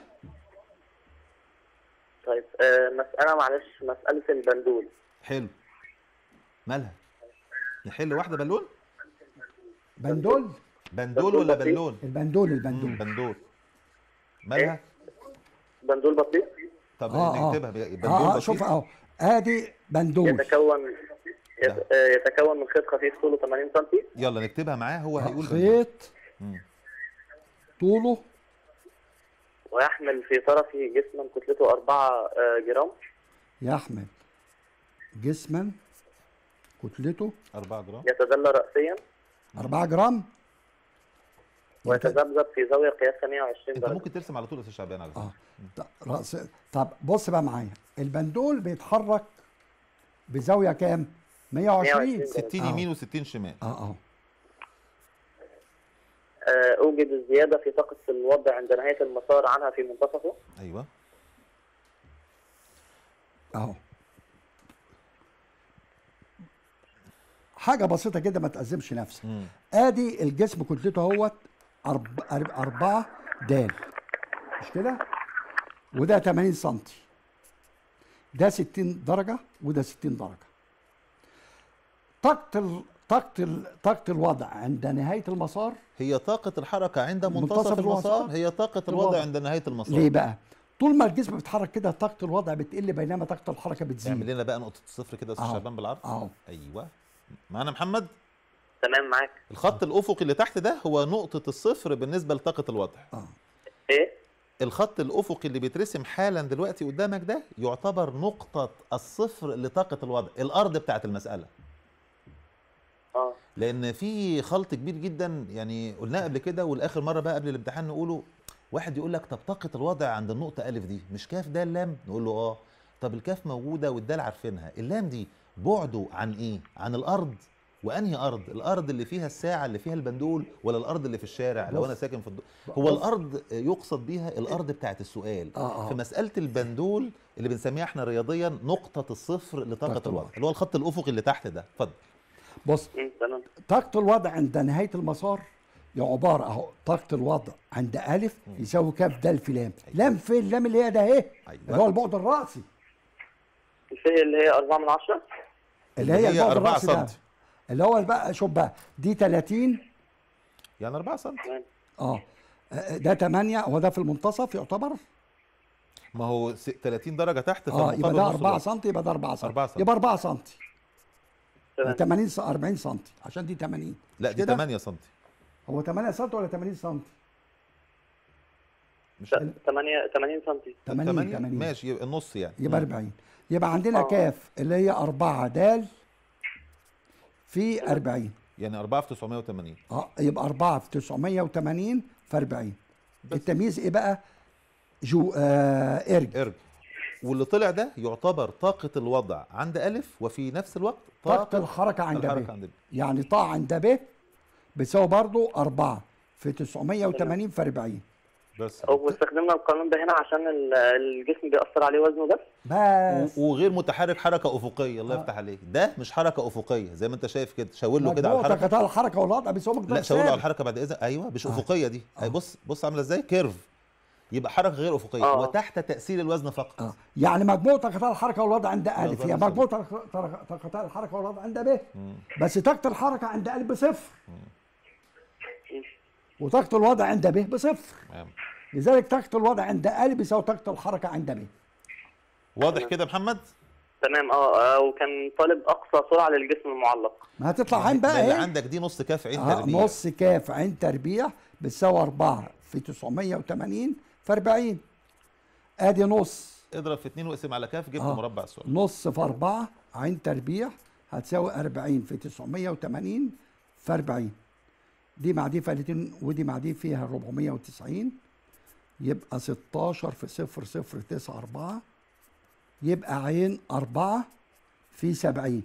طيب آه مساله معلش، مساله البندول. حلو. مالها؟ نحل واحده بالون؟ بندول. بندول ولا بالون؟ البندول مم، البندول. بندول. مالها؟ بندول بسيط طب اه اه نكتبها بندول اه, آه بسيط. شوف اهو، ادي بندول. يتكون يت- آه، يتكون من خيط خفيف طوله ثمانين سم. يلا نكتبها معاه، هو آه، هيقول بندول. خيط مم. طوله ويحمل في طرفه جسما كتلته أربعة آه، جرام. يحمل جسما كتلته أربعة جرام. يتدلى رأسيا أربعة جرام ويتذبذب في زاوية قياسها مية وعشرين انت درجة. ممكن ترسم على طول يا استاذ شعبان على فكره. اه ط- رأس. طب بص بقى معايا، البندول بيتحرك بزاويه كام؟ مية وعشرين. ستين آه. يمين و60 شمال. اه اه آه، أوجد الزيادة في طاقة الوضع عند نهاية المسار عنها في منتصفه. ايوه. اهو حاجه بسيطه كده ما تأزمش نفسك. مم. ادي الجسم كتلته اهوت أرب... أرب- أربعة دال، مش كده؟ وده تمانين سنتي، ده ستين درجة وده ستين درجة. طاقة ال... طاقة ال... طاقة الوضع عند نهاية المسار. هي طاقة الحركة عند منتصف, منتصف المسار، المسار. هي طاقة الوضع. الوضع عند نهاية المسار. ليه بقى؟ طول ما الجسم بيتحرك كده طاقة الوضع بتقل بينما طاقة الحركة بتزيد. اعمل لنا بقى نقطة الصفر كده يا استاذ أهو. شعبان بالعرض. اهو ايوه. معانا محمد. تمام معاك. الخط الافقي اللي تحت ده هو نقطة الصفر بالنسبة لطاقة الوضع. اه إيه؟ الخط الافقي اللي بيترسم حالا دلوقتي قدامك ده يعتبر نقطة الصفر لطاقة الوضع، الارض بتاعت المسألة. اه لان في خلط كبير جدا، يعني قلناه قبل كده والاخر مرة بقى قبل الامتحان نقوله، واحد يقول لك طب طاقة الوضع عند النقطة ألف دي مش كاف دال لام؟ نقول له اه. طب الكاف موجودة والدال عارفينها، اللام دي بعده عن ايه؟ عن الارض. وانهي ارض؟ الارض اللي فيها الساعه اللي فيها البندول ولا الارض اللي في الشارع لو انا ساكن في الدو... هو الارض يقصد بيها الارض بتاعت السؤال. آه آه. في مساله البندول اللي بنسميها احنا رياضيا نقطه الصفر لطاقه طاقة الوضع، اللي هو الخط الافقي اللي تحت ده. اتفضل. بص، مم، تمام. طاقة الوضع عند نهاية المسار هي عبارة اهو، طاقة الوضع عند ألف يساوي كاف دال في لام. لام فين؟ اللام اللي هي ده اهي، اللي هو البعد الرأسي، الفئة اللي هي أربعة من عشرة. اللي هي البعد أربعة الرأسي ده، سنتي. اللي هو بقى شوف بقى دي تلاتين، يعني أربعة سنتي. تمام. اه ده تمانية، هو ده في المنتصف يعتبر. ما هو س- ثلاثين درجه تحت. اه يبقى ده أربعة أربعة سنتي، يبقى ده أربعة سنتي، أربعة سنتي. يبقى أربعة سنتي. تمام. تمانين س- أربعين سنتي عشان دي تمانين. لا مش دي كده؟ ثمانية سنتي. هو تمانية سنتي ولا تمانين سنتي؟ مش تمانية تمانين سنتي. تمانين ثمانية تمانين ماشي، يبقى النص يعني. يبقى مم. أربعين. يبقى عندنا آه. كاف اللي هي أربعة دال في أربعين. يعني أربعة في تسعمية وتمانين. اه يبقى أربعة في تسعمية وتمانين في أربعين. التمييز ايه بقى؟ جو آه ارج. ارجع. واللي طلع ده يعتبر طاقة الوضع عند ألف، وفي نفس الوقت طاقة الحركة عند الحركة ب، عند ب. يعني طاقة عند ب بيساوي برضو أربعة في تسعمية وتمانين في أربعين. بس. واستخدمنا القانون ده هنا عشان ال- الجسم بيأثر عليه وزنه بس. بس و- وغير متحرك حركة أفقية. الله يفتح عليك. ده مش حركة أفقية زي ما أنت شايف كده. شاور له كده على مجموع الحركة. طاقة الحركة والوضع بيساوي مقدار لا شاور له على ثابت. الحركة بعد إذن. أيوه مش آه. أفقية دي. آه. أي بص بص عاملة إزاي كيرف. يبقى حركة غير أفقية آه. وتحت تأثير الوزن فقط. اه يعني مجموع طاقة الحركة والوضع عند ألف هي بالظبط. مجموع طاقة طاقة الحركة والوضع عند ب، بس طاقة الحركة عند ألف بصفر وطاقة الوضع عند ب بصفر. تمام. لذلك طاقة الوضع عند ألف بيساوي طاقة الحركة عند ب. واضح كده يا محمد؟ تمام. اه آه، وكان طالب أقصى سرعة للجسم المعلق. ما هتطلع عين ما بقى اللي ايه؟ عندك دي نص كاف عين آه تربيع. نص كاف عين تربيع بتساوي أربعة في تسعمية وتمانين في أربعين. ادي نص. اضرب في اتنين واقسم على كاف جبت آه. مربع السؤال. نص في أربعة عين تربيع هتساوي أربعين في تسعمية وتمانين في أربعين. دي مع دي فائدتين ودي مع دي فيها أربعمية وتسعين، يبقى ستاشر في صفر صفر تسعة أربعة، يبقى عين أربعة في سبعين،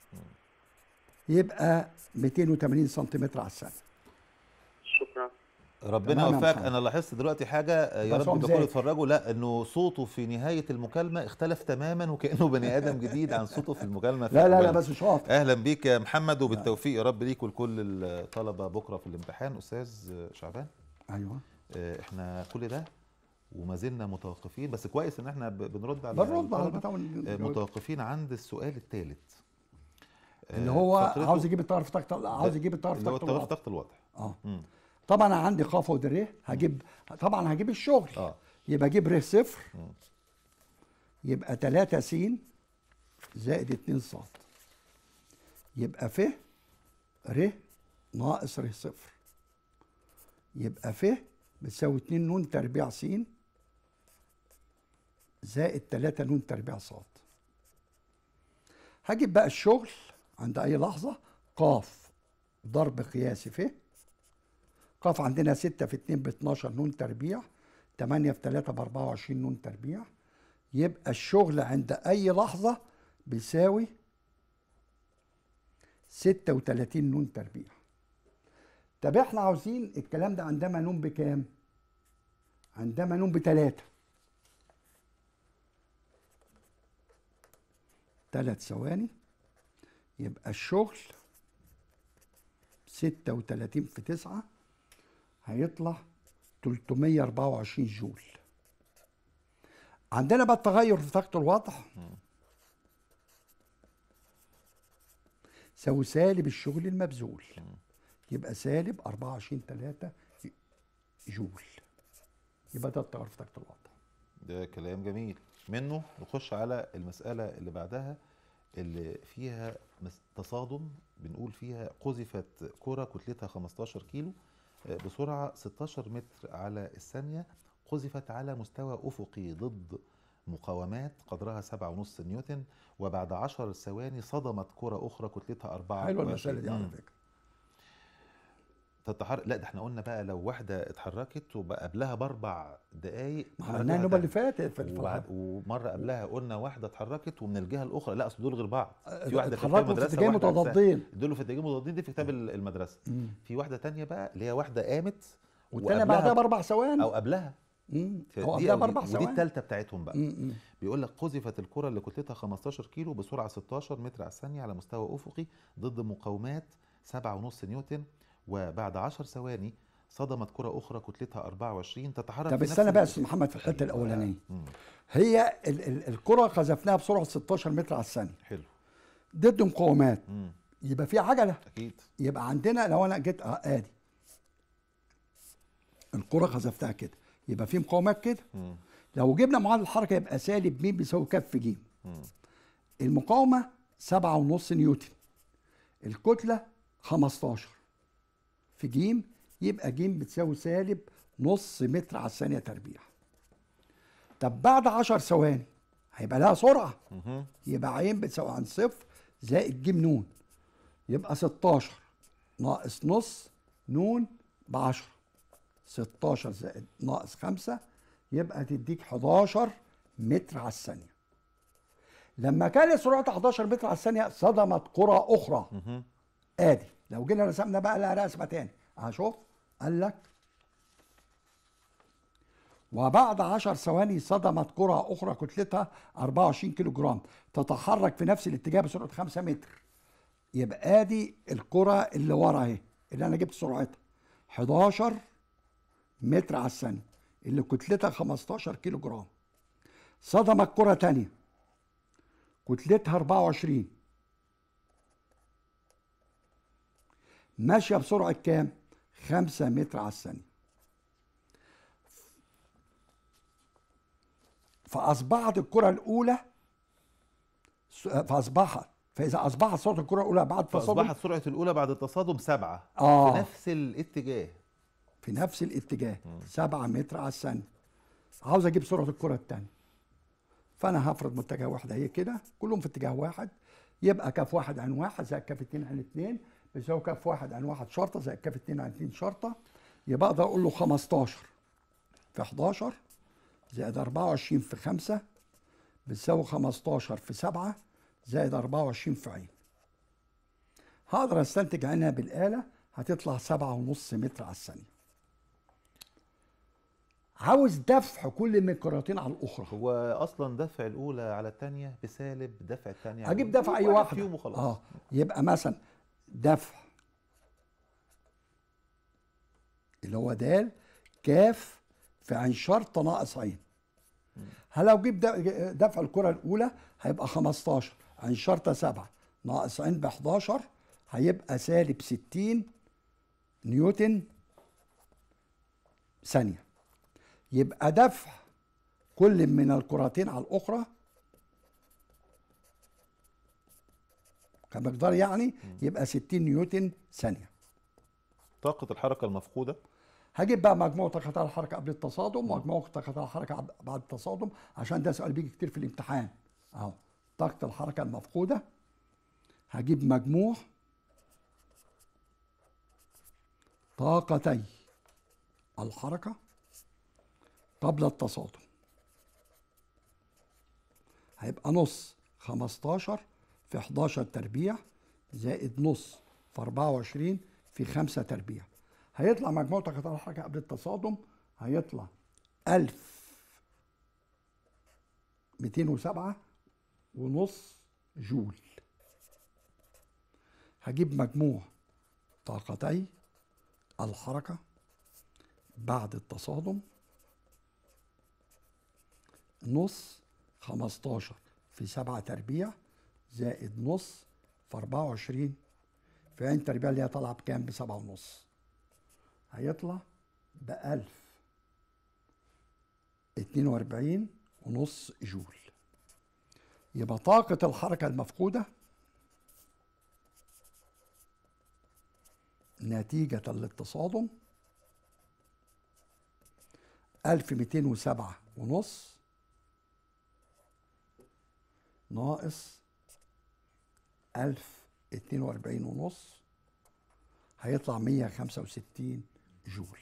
يبقى ميتين وتمانين سنتيمتر على الثانية. شكرا. ربنا تمام يا يوفقك. محمد. انا لاحظت دلوقتي حاجه يا بس رب هو تكونوا مزاج. اتفرجوا، لا انه صوته في نهايه المكالمه اختلف تماما وكانه بني ادم جديد عن صوته في المكالمه في لا لا لا أولها. بس شاطر. اهلا بيك يا محمد وبالتوفيق يا رب ليك ولكل الطلبه بكره في الامتحان. استاذ شعبان، ايوه آه، احنا كل ده وما زلنا متوقفين، بس كويس ان احنا ب- بنرد على بنرد على الطلبة. بتاع آه، متوقفين عند السؤال الثالث اللي هو عاوز يجيب الطرف طاقة، عاوز يجيب الطرف اللي هو طاقة التغير الوضع. طاقه الوضع. اه مم. طبعا انا عندي خ ود ر، هجيب طبعا هجيب الشغل. اه يبقى اجيب ر صفر يبقى تلاتة س زائد اتنين ص، يبقى ف ر ناقص ر صفر، يبقى ف بتساوي اتنين ن تربيع س زائد تلاتة ن تربيع ص. هجيب بقى الشغل عند اي لحظه. قاف ضرب قياسي ف. قاف عندنا ستة في اتنين ب اتناشر نون تربيع، تمانية في تلاتة ب اربعة وعشرين نون تربيع. يبقى الشغل عند اي لحظه بيساوي ستة وتلاتين نون تربيع. طب احنا عاوزين الكلام ده عندما نون بكام؟ عندما نون بتلاتة. تلات ثواني. يبقى الشغل ستة وتلاتين في تسعة هيطلع تلتمية اربعة وعشرين جول. عندنا بقى التغير في طاقة الوضع يساوي سالب الشغل المبذول، يبقى سالب اربعة وعشرين تلاتة جول. يبقى ده التغير في طاقة الوضع. ده كلام جميل. منه نخش على المسألة اللي بعدها اللي فيها تصادم، بنقول فيها قذفت كرة كتلتها خمستاشر كيلو بسرعة ستاشر متر على الثانية، قذفت على مستوى أفقي ضد مقاومات قدرها سبعة ونص نيوتن، وبعد عشر ثواني صدمت كرة أخرى كتلتها أربعة وعشرين. حلوة المسألة دي على فكرة. تتحرك. لا ده احنا قلنا بقى لو واحده اتحركت وبقى قبلها باربع دقائق عملناها النوبه اللي فاتت في وبعد ومره قبلها قلنا واحده اتحركت ومن الجهه الاخرى. لا اصل دول غير بعض. في واحده في كتاب المدرسه في متضادين، دول في اتجاهين متضادين دي في كتاب المدرسه. مم. في واحده تانية بقى اللي هي واحده قامت والثانيه بعدها باربع ثواني او قبلها او قبلها باربع ثواني، ودي الثالثه بتاعتهم بقى. مم. بيقول لك قذفت الكره اللي كتلتها خمستاشر كيلو بسرعه ستاشر متر على الثانيه على مستوى افقي ضد مقاومات سبعة ونص نيوتن، وبعد عشر ثواني صدمت كرة أخرى كتلتها اربعة وعشرين تتحرك. طب استنى بقى يا أستاذ محمد في الحتة الأولانية. هي ال ال الكرة قذفناها بسرعة ستاشر متر على الثانية. حلو. ضد مقاومات. مم. يبقى في عجلة. أكيد. يبقى عندنا لو أنا جيت آه آدي الكرة قذفتها كده، يبقى في مقاومات كده. مم. لو جبنا معادلة الحركة يبقى سالب م بيساوي كف ج. المقاومة سبعة ونص نيوتن، الكتلة خمستاشر في ج، يبقى ج بتساوي سالب نص متر على الثانية تربيع. طب بعد عشر ثواني هيبقى لها سرعة، يبقى ع بتساوي عن صفر زائد ج نون، يبقى ستاشر ناقص نص نون ب عشرة، ستاشر زائد ناقص خمسة يبقى تديك حداشر متر على الثانية. لما كانت سرعتها حداشر متر على الثانية صدمت كرة أخرى. آدي لو جينا رسمنا بقى لها رسمة تاني، هشوف قال لك وبعد عشر ثواني صدمت كرة أخرى كتلتها اربعة وعشرين كيلو جرام تتحرك في نفس الاتجاه بسرعة خمسة متر. يبقى ادي الكرة اللي ورا اهي اللي انا جبت سرعتها حداشر متر على الثانية اللي كتلتها خمستاشر كيلو جرام. صدمت كرة تانية كتلتها اربعة وعشرين ماشية بسرعة كام؟ خمسة متر على الثانية. فأصبحت الكرة الأولى فأصبحت فإذا أصبحت سرعة الكرة الأولى بعد التصادم فأصبحت سرعة الأولى بعد التصادم سبعة آه في نفس الاتجاه في نفس الاتجاه م. سبعة متر على الثانية. عاوز أجيب سرعة الكرة الثانية، فأنا هفرض متجه واحد أهي كده كلهم في اتجاه واحد، يبقى كف واحد عن واحد زائد كف اتنين عن اتنين بيساوي كف واحد عن واحد شرطة زائد كف اتنين عن اتنين شرطة. يبقى أقدر أقول له خمستاشر في حداشر زائد اربعة وعشرين في خمسة بتساوي خمستاشر في سبعة زائد اربعة وعشرين في عين. هقدر استنتج عنها بالآلة هتطلع سبعة ونص متر على الثانية. عاوز دفع كل من الكرتين على الأخرى. هو أصلا دفع الأولى على الثانية بسالب دفع الثانية. هجيب دفع أي واحدة فيهم وخلاص. اه يبقى مثلا دفع اللي هو د كاف في عين شرطة ناقص عين. هل لو جيب دفع الكرة الأولى هيبقى خمستاشر عين شرطة سبعة ناقص عين ب حداشر هيبقى سالب ستين نيوتن ثانية. يبقى دفع كل من الكرتين على الأخرى كمقدار يعني يبقى ستين نيوتن ثانية. طاقة الحركة المفقودة هجيب بقى مجموع طاقة الحركة قبل التصادم ومجموع طاقة الحركة بعد التصادم عشان ده سؤال بيجي كتير في الامتحان. اهو طاقة الحركة المفقودة هجيب مجموع طاقتي الحركة قبل التصادم. هيبقى نص خمستاشر في حداشر تربيع زائد نص في أربعة وعشرين في خمسة تربيع. هيطلع مجموع طاقة الحركة قبل التصادم هيطلع ألف ميتين وسبعة ونص جول. هجيب مجموع طاقتي الحركة بعد التصادم نص خمستاشر في سبعة تربيع زائد نص في أربعة وعشرين في عين تربيع اللي هي طالعة بكام؟ بسبعة ونص. هيطلع بألف اتنين وأربعين ونص جول. يبقى طاقة الحركة المفقودة نتيجة للتصادم ألف ميتين وسبعة ونص ناقص ألف اتنين وأربعين ونص هيطلع مية خمسة وستين جول.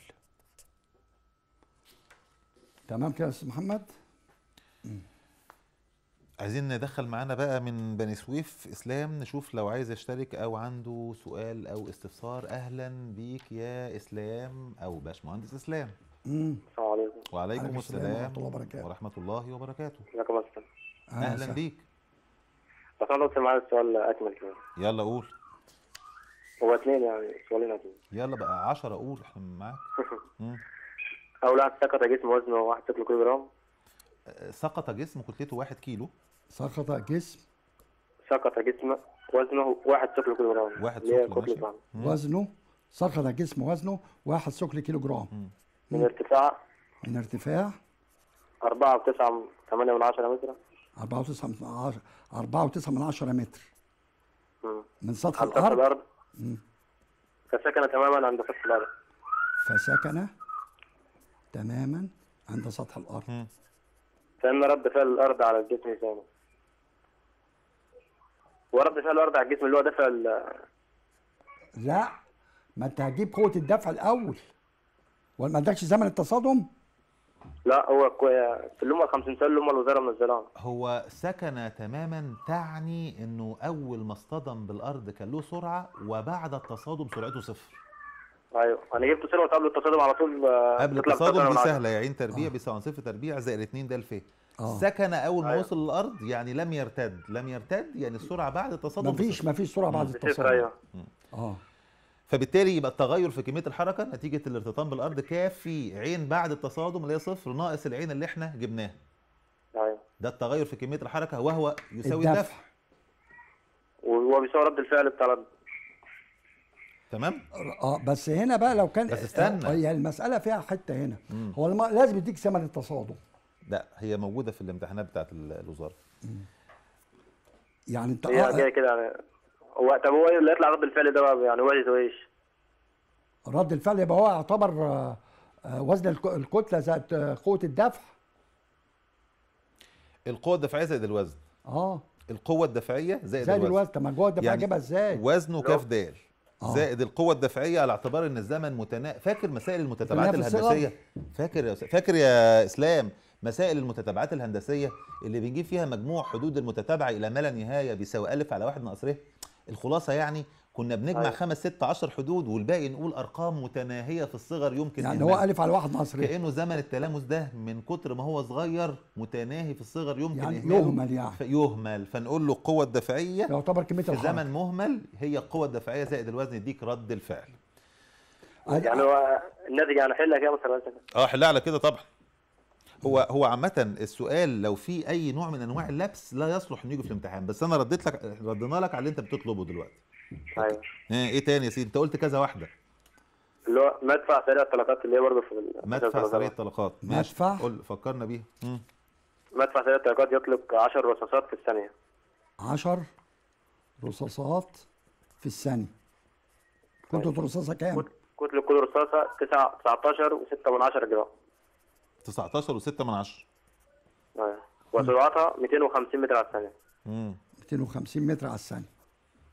تمام كده يا استاذ محمد؟ مم. عايزين ندخل معانا بقى من بني سويف اسلام، نشوف لو عايز يشترك او عنده سؤال او استفسار. اهلا بيك يا اسلام او باشمهندس اسلام. امم السلام عليكم. وعليكم السلام ورحمة الله وبركاته. ورحمة الله وبركاته. ازيكم يا استاذ؟ اهلا بيك. بس انا لو معايا السؤال اكمل كده. يلا قول. هو اثنين يعني سؤالين اتنين. يلا بقى عشرة قول، احنا معاك. مم. اول واحد سقط جسم وزنه واحد كيلو جرام. سقط جسم كتلته واحد كيلو. سقط جسم سقط جسم وزنه واحد كيلو جرام. واحد اللي هي ثقل كتلة ماشي. واحدة. وزنه سقط جسم وزنه واحد ثقل كيلو جرام. مم. من ارتفاع من ارتفاع أربعة وتسعة ثمانية من عشرة متر. أربعة وتسعة من عشرة أربعة وتسعة من عشرة متر مم. من سطح عند سطح الأرض. الأرض. مم. فسكن تماما عند سطح الأرض. فسكن تماما عند سطح الأرض. مم. فإن رد فعل الأرض على الجسم ثاني. ورد فعل الأرض على الجسم اللي هو دفع ال- لا، ما انت هتجيب قوة الدفع الأول ولا ما ادكش زمن التصادم؟ لا هو كوي- في اللي هم خمسين سنة اللي هم الوزارة منزلاهم. هو سكن تماما تعني انه اول ما اصطدم بالارض كان له سرعة وبعد التصادم سرعته صفر. ايوه انا جبت سنة قبل التصادم على طول. آه، قبل تطلع التصادم بتسعة دي من عشرة. سهلة، يعين تربيع بيساوي صفر تربيع زائد اتنين ده الف. آه. سكن اول ما أيوة. وصل للارض يعني لم يرتد، لم يرتد يعني السرعة بعد التصادم مفيش بصفر. مفيش سرعة بعد بصفر التصادم. ايوه. اه فبالتالي يبقى التغير في كمية الحركة نتيجة الارتطام بالارض كافي عين بعد التصادم اللي هي صفر ناقص العين اللي احنا جبناها. ايوه ده التغير في كمية الحركة وهو يساوي الدفع. الدفع. وهو بيساوي رد الفعل بتاع الأرض. تمام؟ اه بس هنا بقى لو كان بس استنى. آه، هي المسألة فيها حتة هنا. مم. هو الم... لازم يديك زمن التصادم. لا هي موجودة في الامتحانات بتاعت ال- الوزارة. يعني انت هي جاي آه كده يعني. هو طب هو اللي يطلع رد الفعل ده بقى يعني وجهه وايش؟ رد الفعل يبقى هو يعتبر آه، آه، وزن الك- الكتلة زائد آه، قوة الدفع. القوة الدفعية زائد الوزن. اه القوة الدفعية زائد, زائد الوزن. الوزن. طب ما جوه الدفع يعني اجيبها ازاي؟ وزنه كاف د آه. زائد القوة الدفعية على اعتبار ان الزمن متنا. فاكر مسائل المتتابعات متنافس صغر. الهندسية؟ فاكر يا فاكر يا اسلام مسائل المتتابعات الهندسية اللي بنجيب فيها مجموع حدود المتتابعة الى ما لا نهاية بيساوي الف على واحد ناقص ر. الخلاصة يعني كنا بنجمع أيوة. خمس ست عشر حدود والباقي نقول ارقام متناهية في الصغر يمكن يعني إهمالها. هو ألف على واحد ناقص ر. كأنه زمن التلامس ده من كتر ما هو صغير متناهي في الصغر يمكن يعني إهماله. يهمل يعني. يهمل فنقول له القوة الدفعية يعتبر كمية في الحركة. زمن مهمل هي القوة الدفعية زائد الوزن يديك رد الفعل. يعني هو الناتج يعني حلها كده مثلا. اه حلها على كده طبعا. هو هو عامة السؤال لو في أي نوع من أنواع اللبس لا يصلح إنه يجي في الامتحان، بس أنا رديت لك ردينا لك على اللي أنت بتطلبه دلوقتي. ايوه إيه, إيه تاني يا سيدي؟ أنت قلت كذا واحدة. اللي هو مدفع سريع الطلقات اللي هي برضه في ال- مدفع سريع الطلقات. ماشي. مدفع. قول فكرنا بيها. مم. مدفع سريع الطلقات يطلق عشر رصاصات في الثانية. عشر رصاصات في الثانية. كنت رصاصة كام؟ كت- كتلة كل رصاصة تسعة تسعتاشر وستة من عشرة جرام. تسعتاشر وستة من عشرة. ايوه وسرعتها مئتين وخمسين متر على الثانية. مم. مئتين وخمسين متر على الثانية.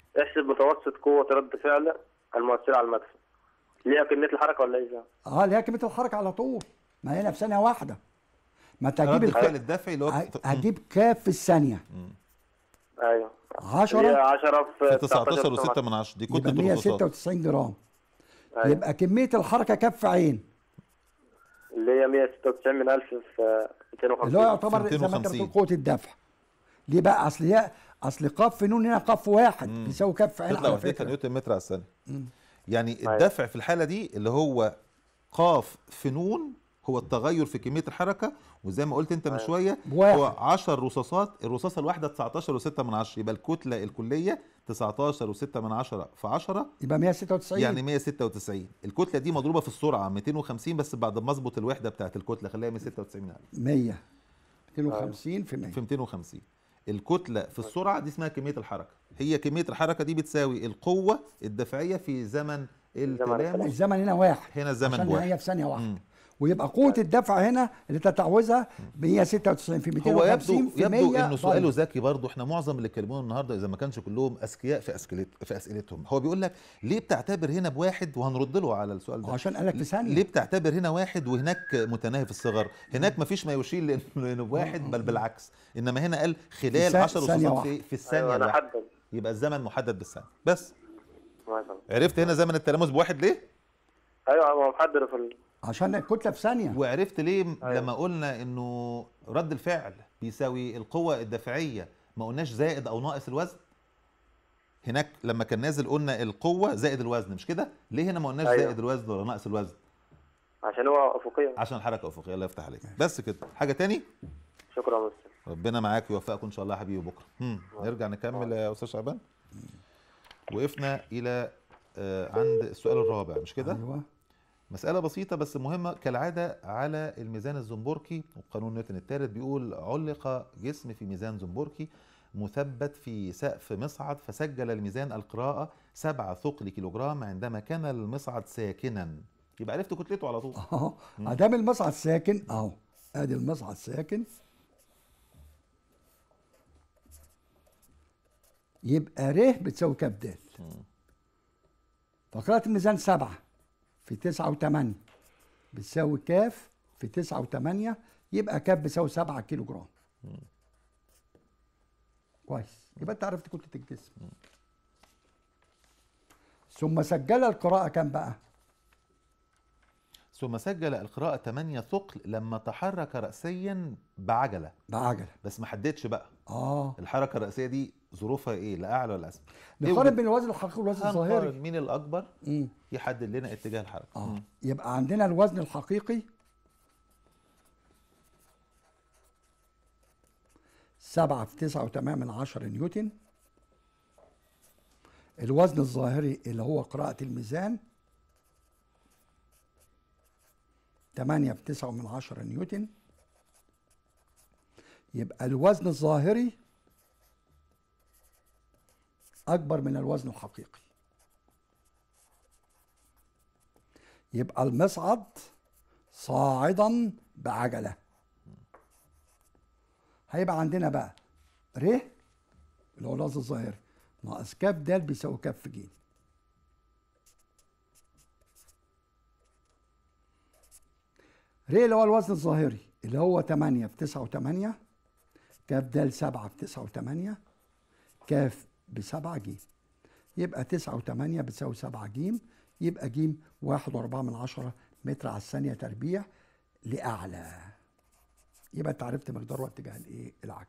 احسب متوسط قوة رد فعل المؤثرة على المدفع. ليها كمية الحركة ولا ايه؟ اه ليها كميه الحركه على طول، ما هنا في ثانيه واحده. ما انت هتجيب رد الفعل الك... الدفعي اللي هو ه- هتجيب كاف في الثانيه ايوه. هي عشرة عشرة في في تسعتاشر وستة من عشرة، دي يبقى كتلة مية الرصاصات. وستة وتسعين جرام. أيوة. يبقى كميه الحركه كف عين اللي هي مية وستة وتسعين من ألف في ميتين وخمسين. اللي هو يعتبر في زي ما انت ميتين وخمسين. بتقول قوه الدفع. ليه بقى؟ اصل هي اصل قاف في نون هنا قاف واحد بيساوي كف عين تطلع على وحدتها فكره. نيوتن متر على الثانيه. يعني أيوة. الدفع في الحاله دي اللي هو قاف في نون هو التغير في كميه الحركه، وزي ما قلت انت من شويه بواحد. هو عشر رصاصات، الرصاصه الواحده تسعتاشر وستة من عشرة، يبقى الكتله الكليه تسعتاشر وستة من عشرة في عشرة يبقى مية وستة وتسعين يعني مية وستة وتسعين. الكتله دي مضروبه في السرعه ميتين وخمسين، بس بعد ما اظبط الوحده بتاعت الكتله خليها مية وستة وتسعين من ألف. مية ميتين وخمسين في مية في ميتين وخمسين. الكتله في السرعه دي اسمها كميه الحركه، هي كميه الحركه دي بتساوي القوه الدفعيه في زمن التلامس. الزمن هنا واحد، هنا الزمن عشان بواحد. هي في ثانيه واحده. مم. ويبقى قوه الدفع هنا اللي تتعوزها مية وستة وتسعين في ميتين هو وخمسين يبدو في يبدو مية. انه سؤاله ذكي برضه. احنا معظم اللي اتكلمونا النهارده اذا ما كانش كلهم اذكياء في اسئلت في اسئلتهم. هو بيقول لك ليه بتعتبر هنا بواحد، وهنرد له على السؤال ده. عشان قالك في ثانيه. ليه بتعتبر هنا واحد وهناك متناهي في الصغر؟ هناك ما فيش ما يشير لانه لانه بواحد، بل بالعكس، انما هنا قال خلال ثا- عشر ثانية رصاصات واحدة. في, في الثانيه أيوة أنا الواحده. حدد. يبقى الزمن محدد بالثانيه بس. مثلا. عرفت هنا زمن التلامس بواحد ليه؟ ايوه هو محدد في ال... عشان الكتله في ثانيه. وعرفت ليه أيوة. لما قلنا انه رد الفعل بيساوي القوة الدافعية ما قلناش زائد او ناقص الوزن؟ هناك لما كان نازل قلنا القوة زائد الوزن، مش كده؟ ليه هنا ما قلناش أيوة. زائد الوزن ولا ناقص الوزن؟ عشان هو افقيا. عشان الحركة افقية. الله يفتح عليك. بس كده. حاجة تاني؟ شكرا يا مستر. ربنا معاك ويوفقكم ان شاء الله يا حبيبي بكره. هم. نرجع نكمل يا استاذ شعبان. وقفنا الى آه عند السؤال الرابع، مش كده؟ ايوه. مسألة بسيطة بس مهمة كالعادة على الميزان الزنبركي، وقانون نيوتن الثالث بيقول علق جسم في ميزان زنبركي مثبت في سقف مصعد، فسجل الميزان القراءة سبعة ثقل كيلوغرام عندما كان المصعد ساكنا. يبقى عرفت كتلته على طول. اهو ادام المصعد ساكن اهو، ادي المصعد ساكن، يبقى ر بتساوي كاف د. فقراءة الميزان سبعة في تسعة وثمانية بتساوي كاف في تسعة وثمانية، يبقى كاف بتساوي سبعة كيلو جرام. كويس، يبقى انت عرفت كتلة الجسم. ثم سجل القراءة كام بقى؟ ثم سجل القراءة ثمانية ثقل لما تحرك رأسيا بعجلة. بعجلة. بس ما حددش بقى اه الحركة الرأسية دي ظروفها ايه، لا اعلى ولا اسفل. نقارن بين الوزن الحقيقي والوزن الظاهري. هنقارن مين الأكبر مم. يحدد لنا اتجاه الحركة. اه مم. يبقى عندنا الوزن الحقيقي سبعة في تسعة وثمانية من عشرة نيوتن. الوزن الظاهري اللي هو قراءة الميزان ثمانية في تسعة من عشرة نيوتن. يبقى الوزن الظاهري أكبر من الوزن الحقيقي. يبقى المصعد صاعدا بعجلة. هيبقى عندنا بقى ر اللي هو الوزن الظاهري ناقص كاف د بيساوي كاف ج. ر اللي هو الوزن الظاهري اللي هو ثمانية في تسعة وثمانية، كاف د سبعة في تسعة وثمانية، كاف بسبعة ج. يبقى تسعة وثمانية بتساوي سبعة ج، يبقى ج واحد وأربعة من عشرة متر على الثانية تربيع لأعلى. يبقى انت عرفت مقدار واتجاه الايه العجل.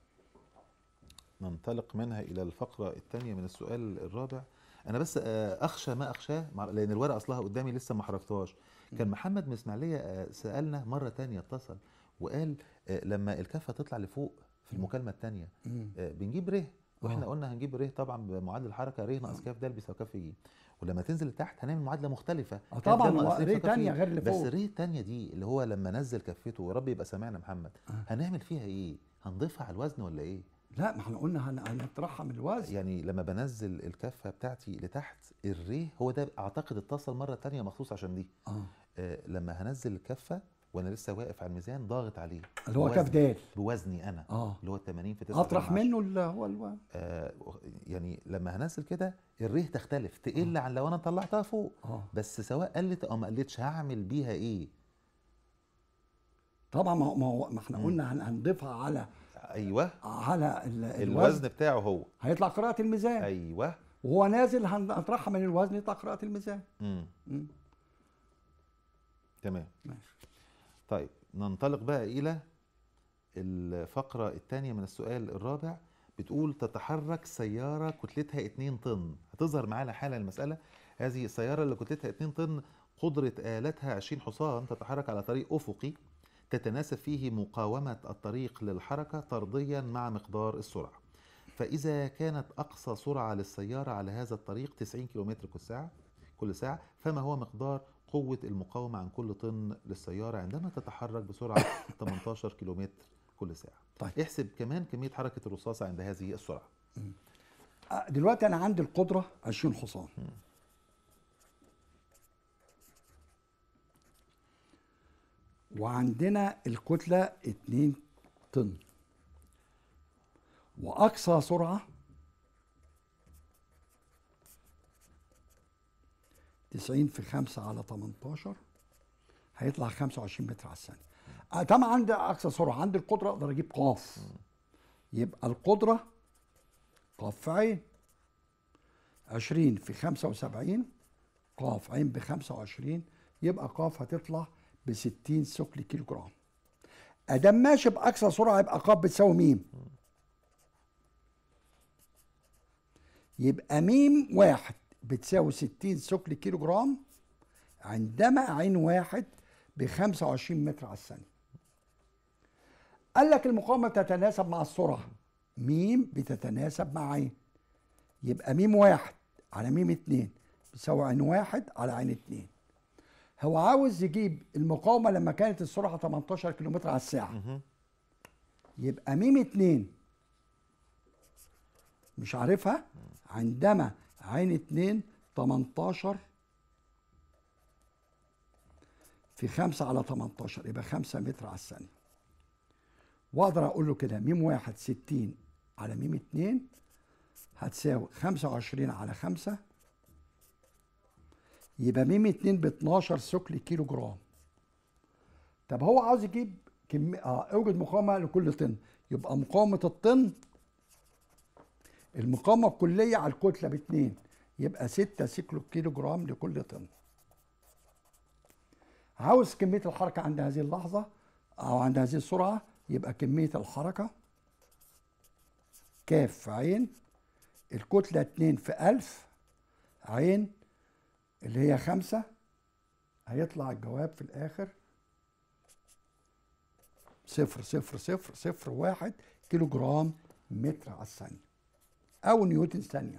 ننطلق منها الى الفقره الثانيه من السؤال الرابع. انا بس اخشى ما اخشاه لان الورقه اصلها قدامي لسه ما حركتهاش. كان محمد من اسماعيليه سالنا مره ثانيه اتصل وقال لما الكفه تطلع لفوق في المكالمه الثانيه بنجيب ر، واحنا قلنا هنجيب ر طبعا بمعادله الحركه ر ناقص كاف د بيساوي كاف ج، ولما تنزل لتحت هنعمل معادله مختلفه. اه طبعا ر ثانيه غير اللي فوق. بس ر الثانيه دي اللي هو لما نزل كفته ورب يبقى سامعنا محمد، هنعمل فيها ايه؟ هنضيفها على الوزن ولا ايه؟ لا ما احنا قلنا هنطرحها من الوزن. يعني لما بنزل الكفه بتاعتي لتحت الري هو ده اعتقد اتصل مره ثانيه مخصوص عشان دي. اه آه لما هنزل الكفه وانا لسه واقف على الميزان ضاغط عليه اللي هو بوزني- كاف دال بوزني انا اه اللي هو ثمانين في تسعة اطرح منه اللي هو الو... آه يعني لما هنزل كده الريه تختلف تقل عن لو انا طلعتها فوق. اه بس سواء قلت او ما قلتش هعمل بيها ايه؟ طبعا ما هو ما, هو ما احنا مم. قلنا هن- هنضيفها على ايوه على ال- الوزن بتاعه هو. هيطلع قراءة الميزان ايوه وهو نازل هنطرحها من الوزن يطلع قراءة الميزان. امم مم. تمام. ماشي. طيب ننطلق بقى الى الفقرة الثانية من السؤال الرابع. بتقول تتحرك سيارة كتلتها اتنين طن. هتظهر معانا حالا المسألة. هذه السيارة اللي كتلتها اتنين طن قدرة آلتها عشرين حصان تتحرك على طريق أفقي تتناسب فيه مقاومة الطريق للحركة طرديا مع مقدار السرعة. فإذا كانت أقصى سرعة للسيارة على هذا الطريق تسعين كيلومتر كل ساعة كل ساعة فما هو مقدار قوة المقاومة عن كل طن للسيارة عندما تتحرك بسرعة ثمانية عشر كيلومتر كل ساعة؟ طيب. احسب كمان كمية حركة الرصاصة عند هذه السرعة. آه، دلوقتي انا عندي القدرة عشرين حصان وعندنا الكتلة اتنين طن واقصى سرعة تسعين في خمسة على تمنتاشر هيطلع خمسة وعشرين متر على الثانية. آه، طبعا عندي اقصى سرعة، عندي القدرة اقدر اجيب قاف، يبقى القدرة قاف في عين عشرين في خمسة وسبعين قاف عين ب خمسة وعشرين يبقى قاف هتطلع ب ستين ثقل كيلو جرام. ادام ماشي باقصى سرعه يبقى قاف بتساوي ميم. يبقى ميم واحد بتساوي ستين ثقل كيلو جرام عندما عين واحد ب خمسة وعشرين متر على الثانيه. قال لك المقاومه تتناسب مع السرعه، ميم بتتناسب مع عين، يبقى ميم واحد على ميم اتنين بيساوي عين واحد على عين اتنين. هو عاوز يجيب المقاومة لما كانت السرعة تمنتاشر كيلومتر على الساعة. يبقى ميم اتنين مش عارفها عندما عين اتنين تمنتاشر في خمسة على تمنتاشر يبقى خمسة متر على الثانية. واقدر اقول له كده ميم واحد ستين على ميم اتنين هتساوي خمسة وعشرين على خمسة يبقى ميم اتنين ب اتناشر ثقل كيلو جرام. طب هو عاوز يجيب كمية اه اوجد مقاومة لكل طن، يبقى مقاومة الطن المقاومة الكلية على الكتلة باتنين يبقى ستة ثقل كيلو جرام لكل طن. عاوز كمية الحركة عند هذه اللحظة أو عند هذه السرعة يبقى كمية الحركة كاف في عين الكتلة اتنين في ألف عين اللي هي خمسة، هيطلع الجواب في الآخر صفر صفر صفر صفر واحد كيلو جرام متر على الثانية أو نيوتن ثانية.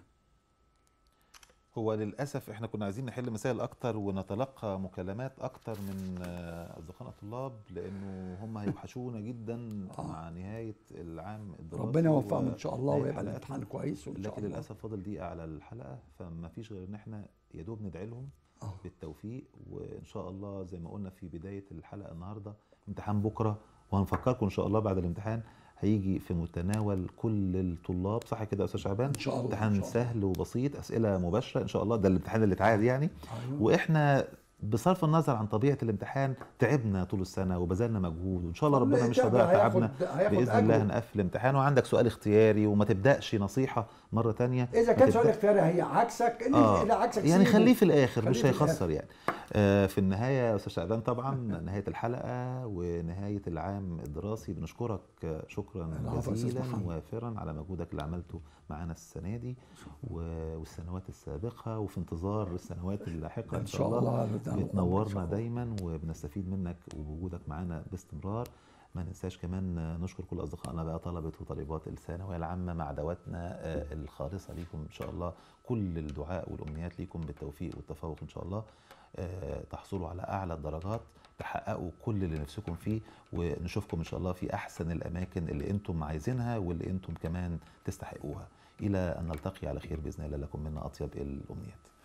هو للأسف احنا كنا عايزين نحل مسائل أكتر ونتلقى مكالمات أكتر من أصدقائنا الطلاب لأنه هم هيوحشونا جدا آه. مع نهاية العام الدراسي. ربنا يوفقهم إن شاء الله نهاية ويبقى حلقاتنا. الامتحان كويس وإن شاء لكن الله. للأسف فاضل دقيقة على الحلقة فما فيش غير إن احنا يا دوب ندعي لهم آه. بالتوفيق وإن شاء الله زي ما قلنا في بداية الحلقة النهاردة امتحان بكرة وهنفكركم إن شاء الله بعد الامتحان هيجي في متناول كل الطلاب، صح كده يا استاذ شعبان؟ ان شاء الله. امتحان إن شاء الله. سهل وبسيط، اسئله مباشره ان شاء الله، ده الامتحان اللي اتعاد يعني. أيوة. واحنا بصرف النظر عن طبيعه الامتحان تعبنا طول السنه وبذلنا مجهود وان شاء الله ربنا مش هيضيع تعبنا باذن الله. هنقفل الامتحان وعندك سؤال اختياري وما تبداش نصيحه مره ثانيه. اذا كان سؤال اختياري هي عكسك آه. اللي عكسك يعني سيبه. خليه في الاخر خليه مش في هيخسر الآخر. يعني. آه في النهايه يا استاذ شعبان طبعا نهايه الحلقه ونهايه العام الدراسي بنشكرك شكرا جزيلا وافرا على مجهودك اللي عملته معانا السنه دي والسنوات السابقه وفي انتظار السنوات اللاحقه ان شاء الله. بتنورنا دايما وبنستفيد منك وبوجودك معانا باستمرار. ما ننساش كمان نشكر كل اصدقائنا بقى طلبه وطالبات الثانويه العامه مع دعواتنا الخالصه ليكم ان شاء الله. كل الدعاء والامنيات ليكم بالتوفيق والتفوق ان شاء الله. تحصلوا على اعلى الدرجات، تحققوا كل اللي نفسكم فيه ونشوفكم ان شاء الله في احسن الاماكن اللي انتم عايزينها واللي انتم كمان تستحقوها. الى ان نلتقي على خير باذن الله، لكم منا اطيب الامنيات.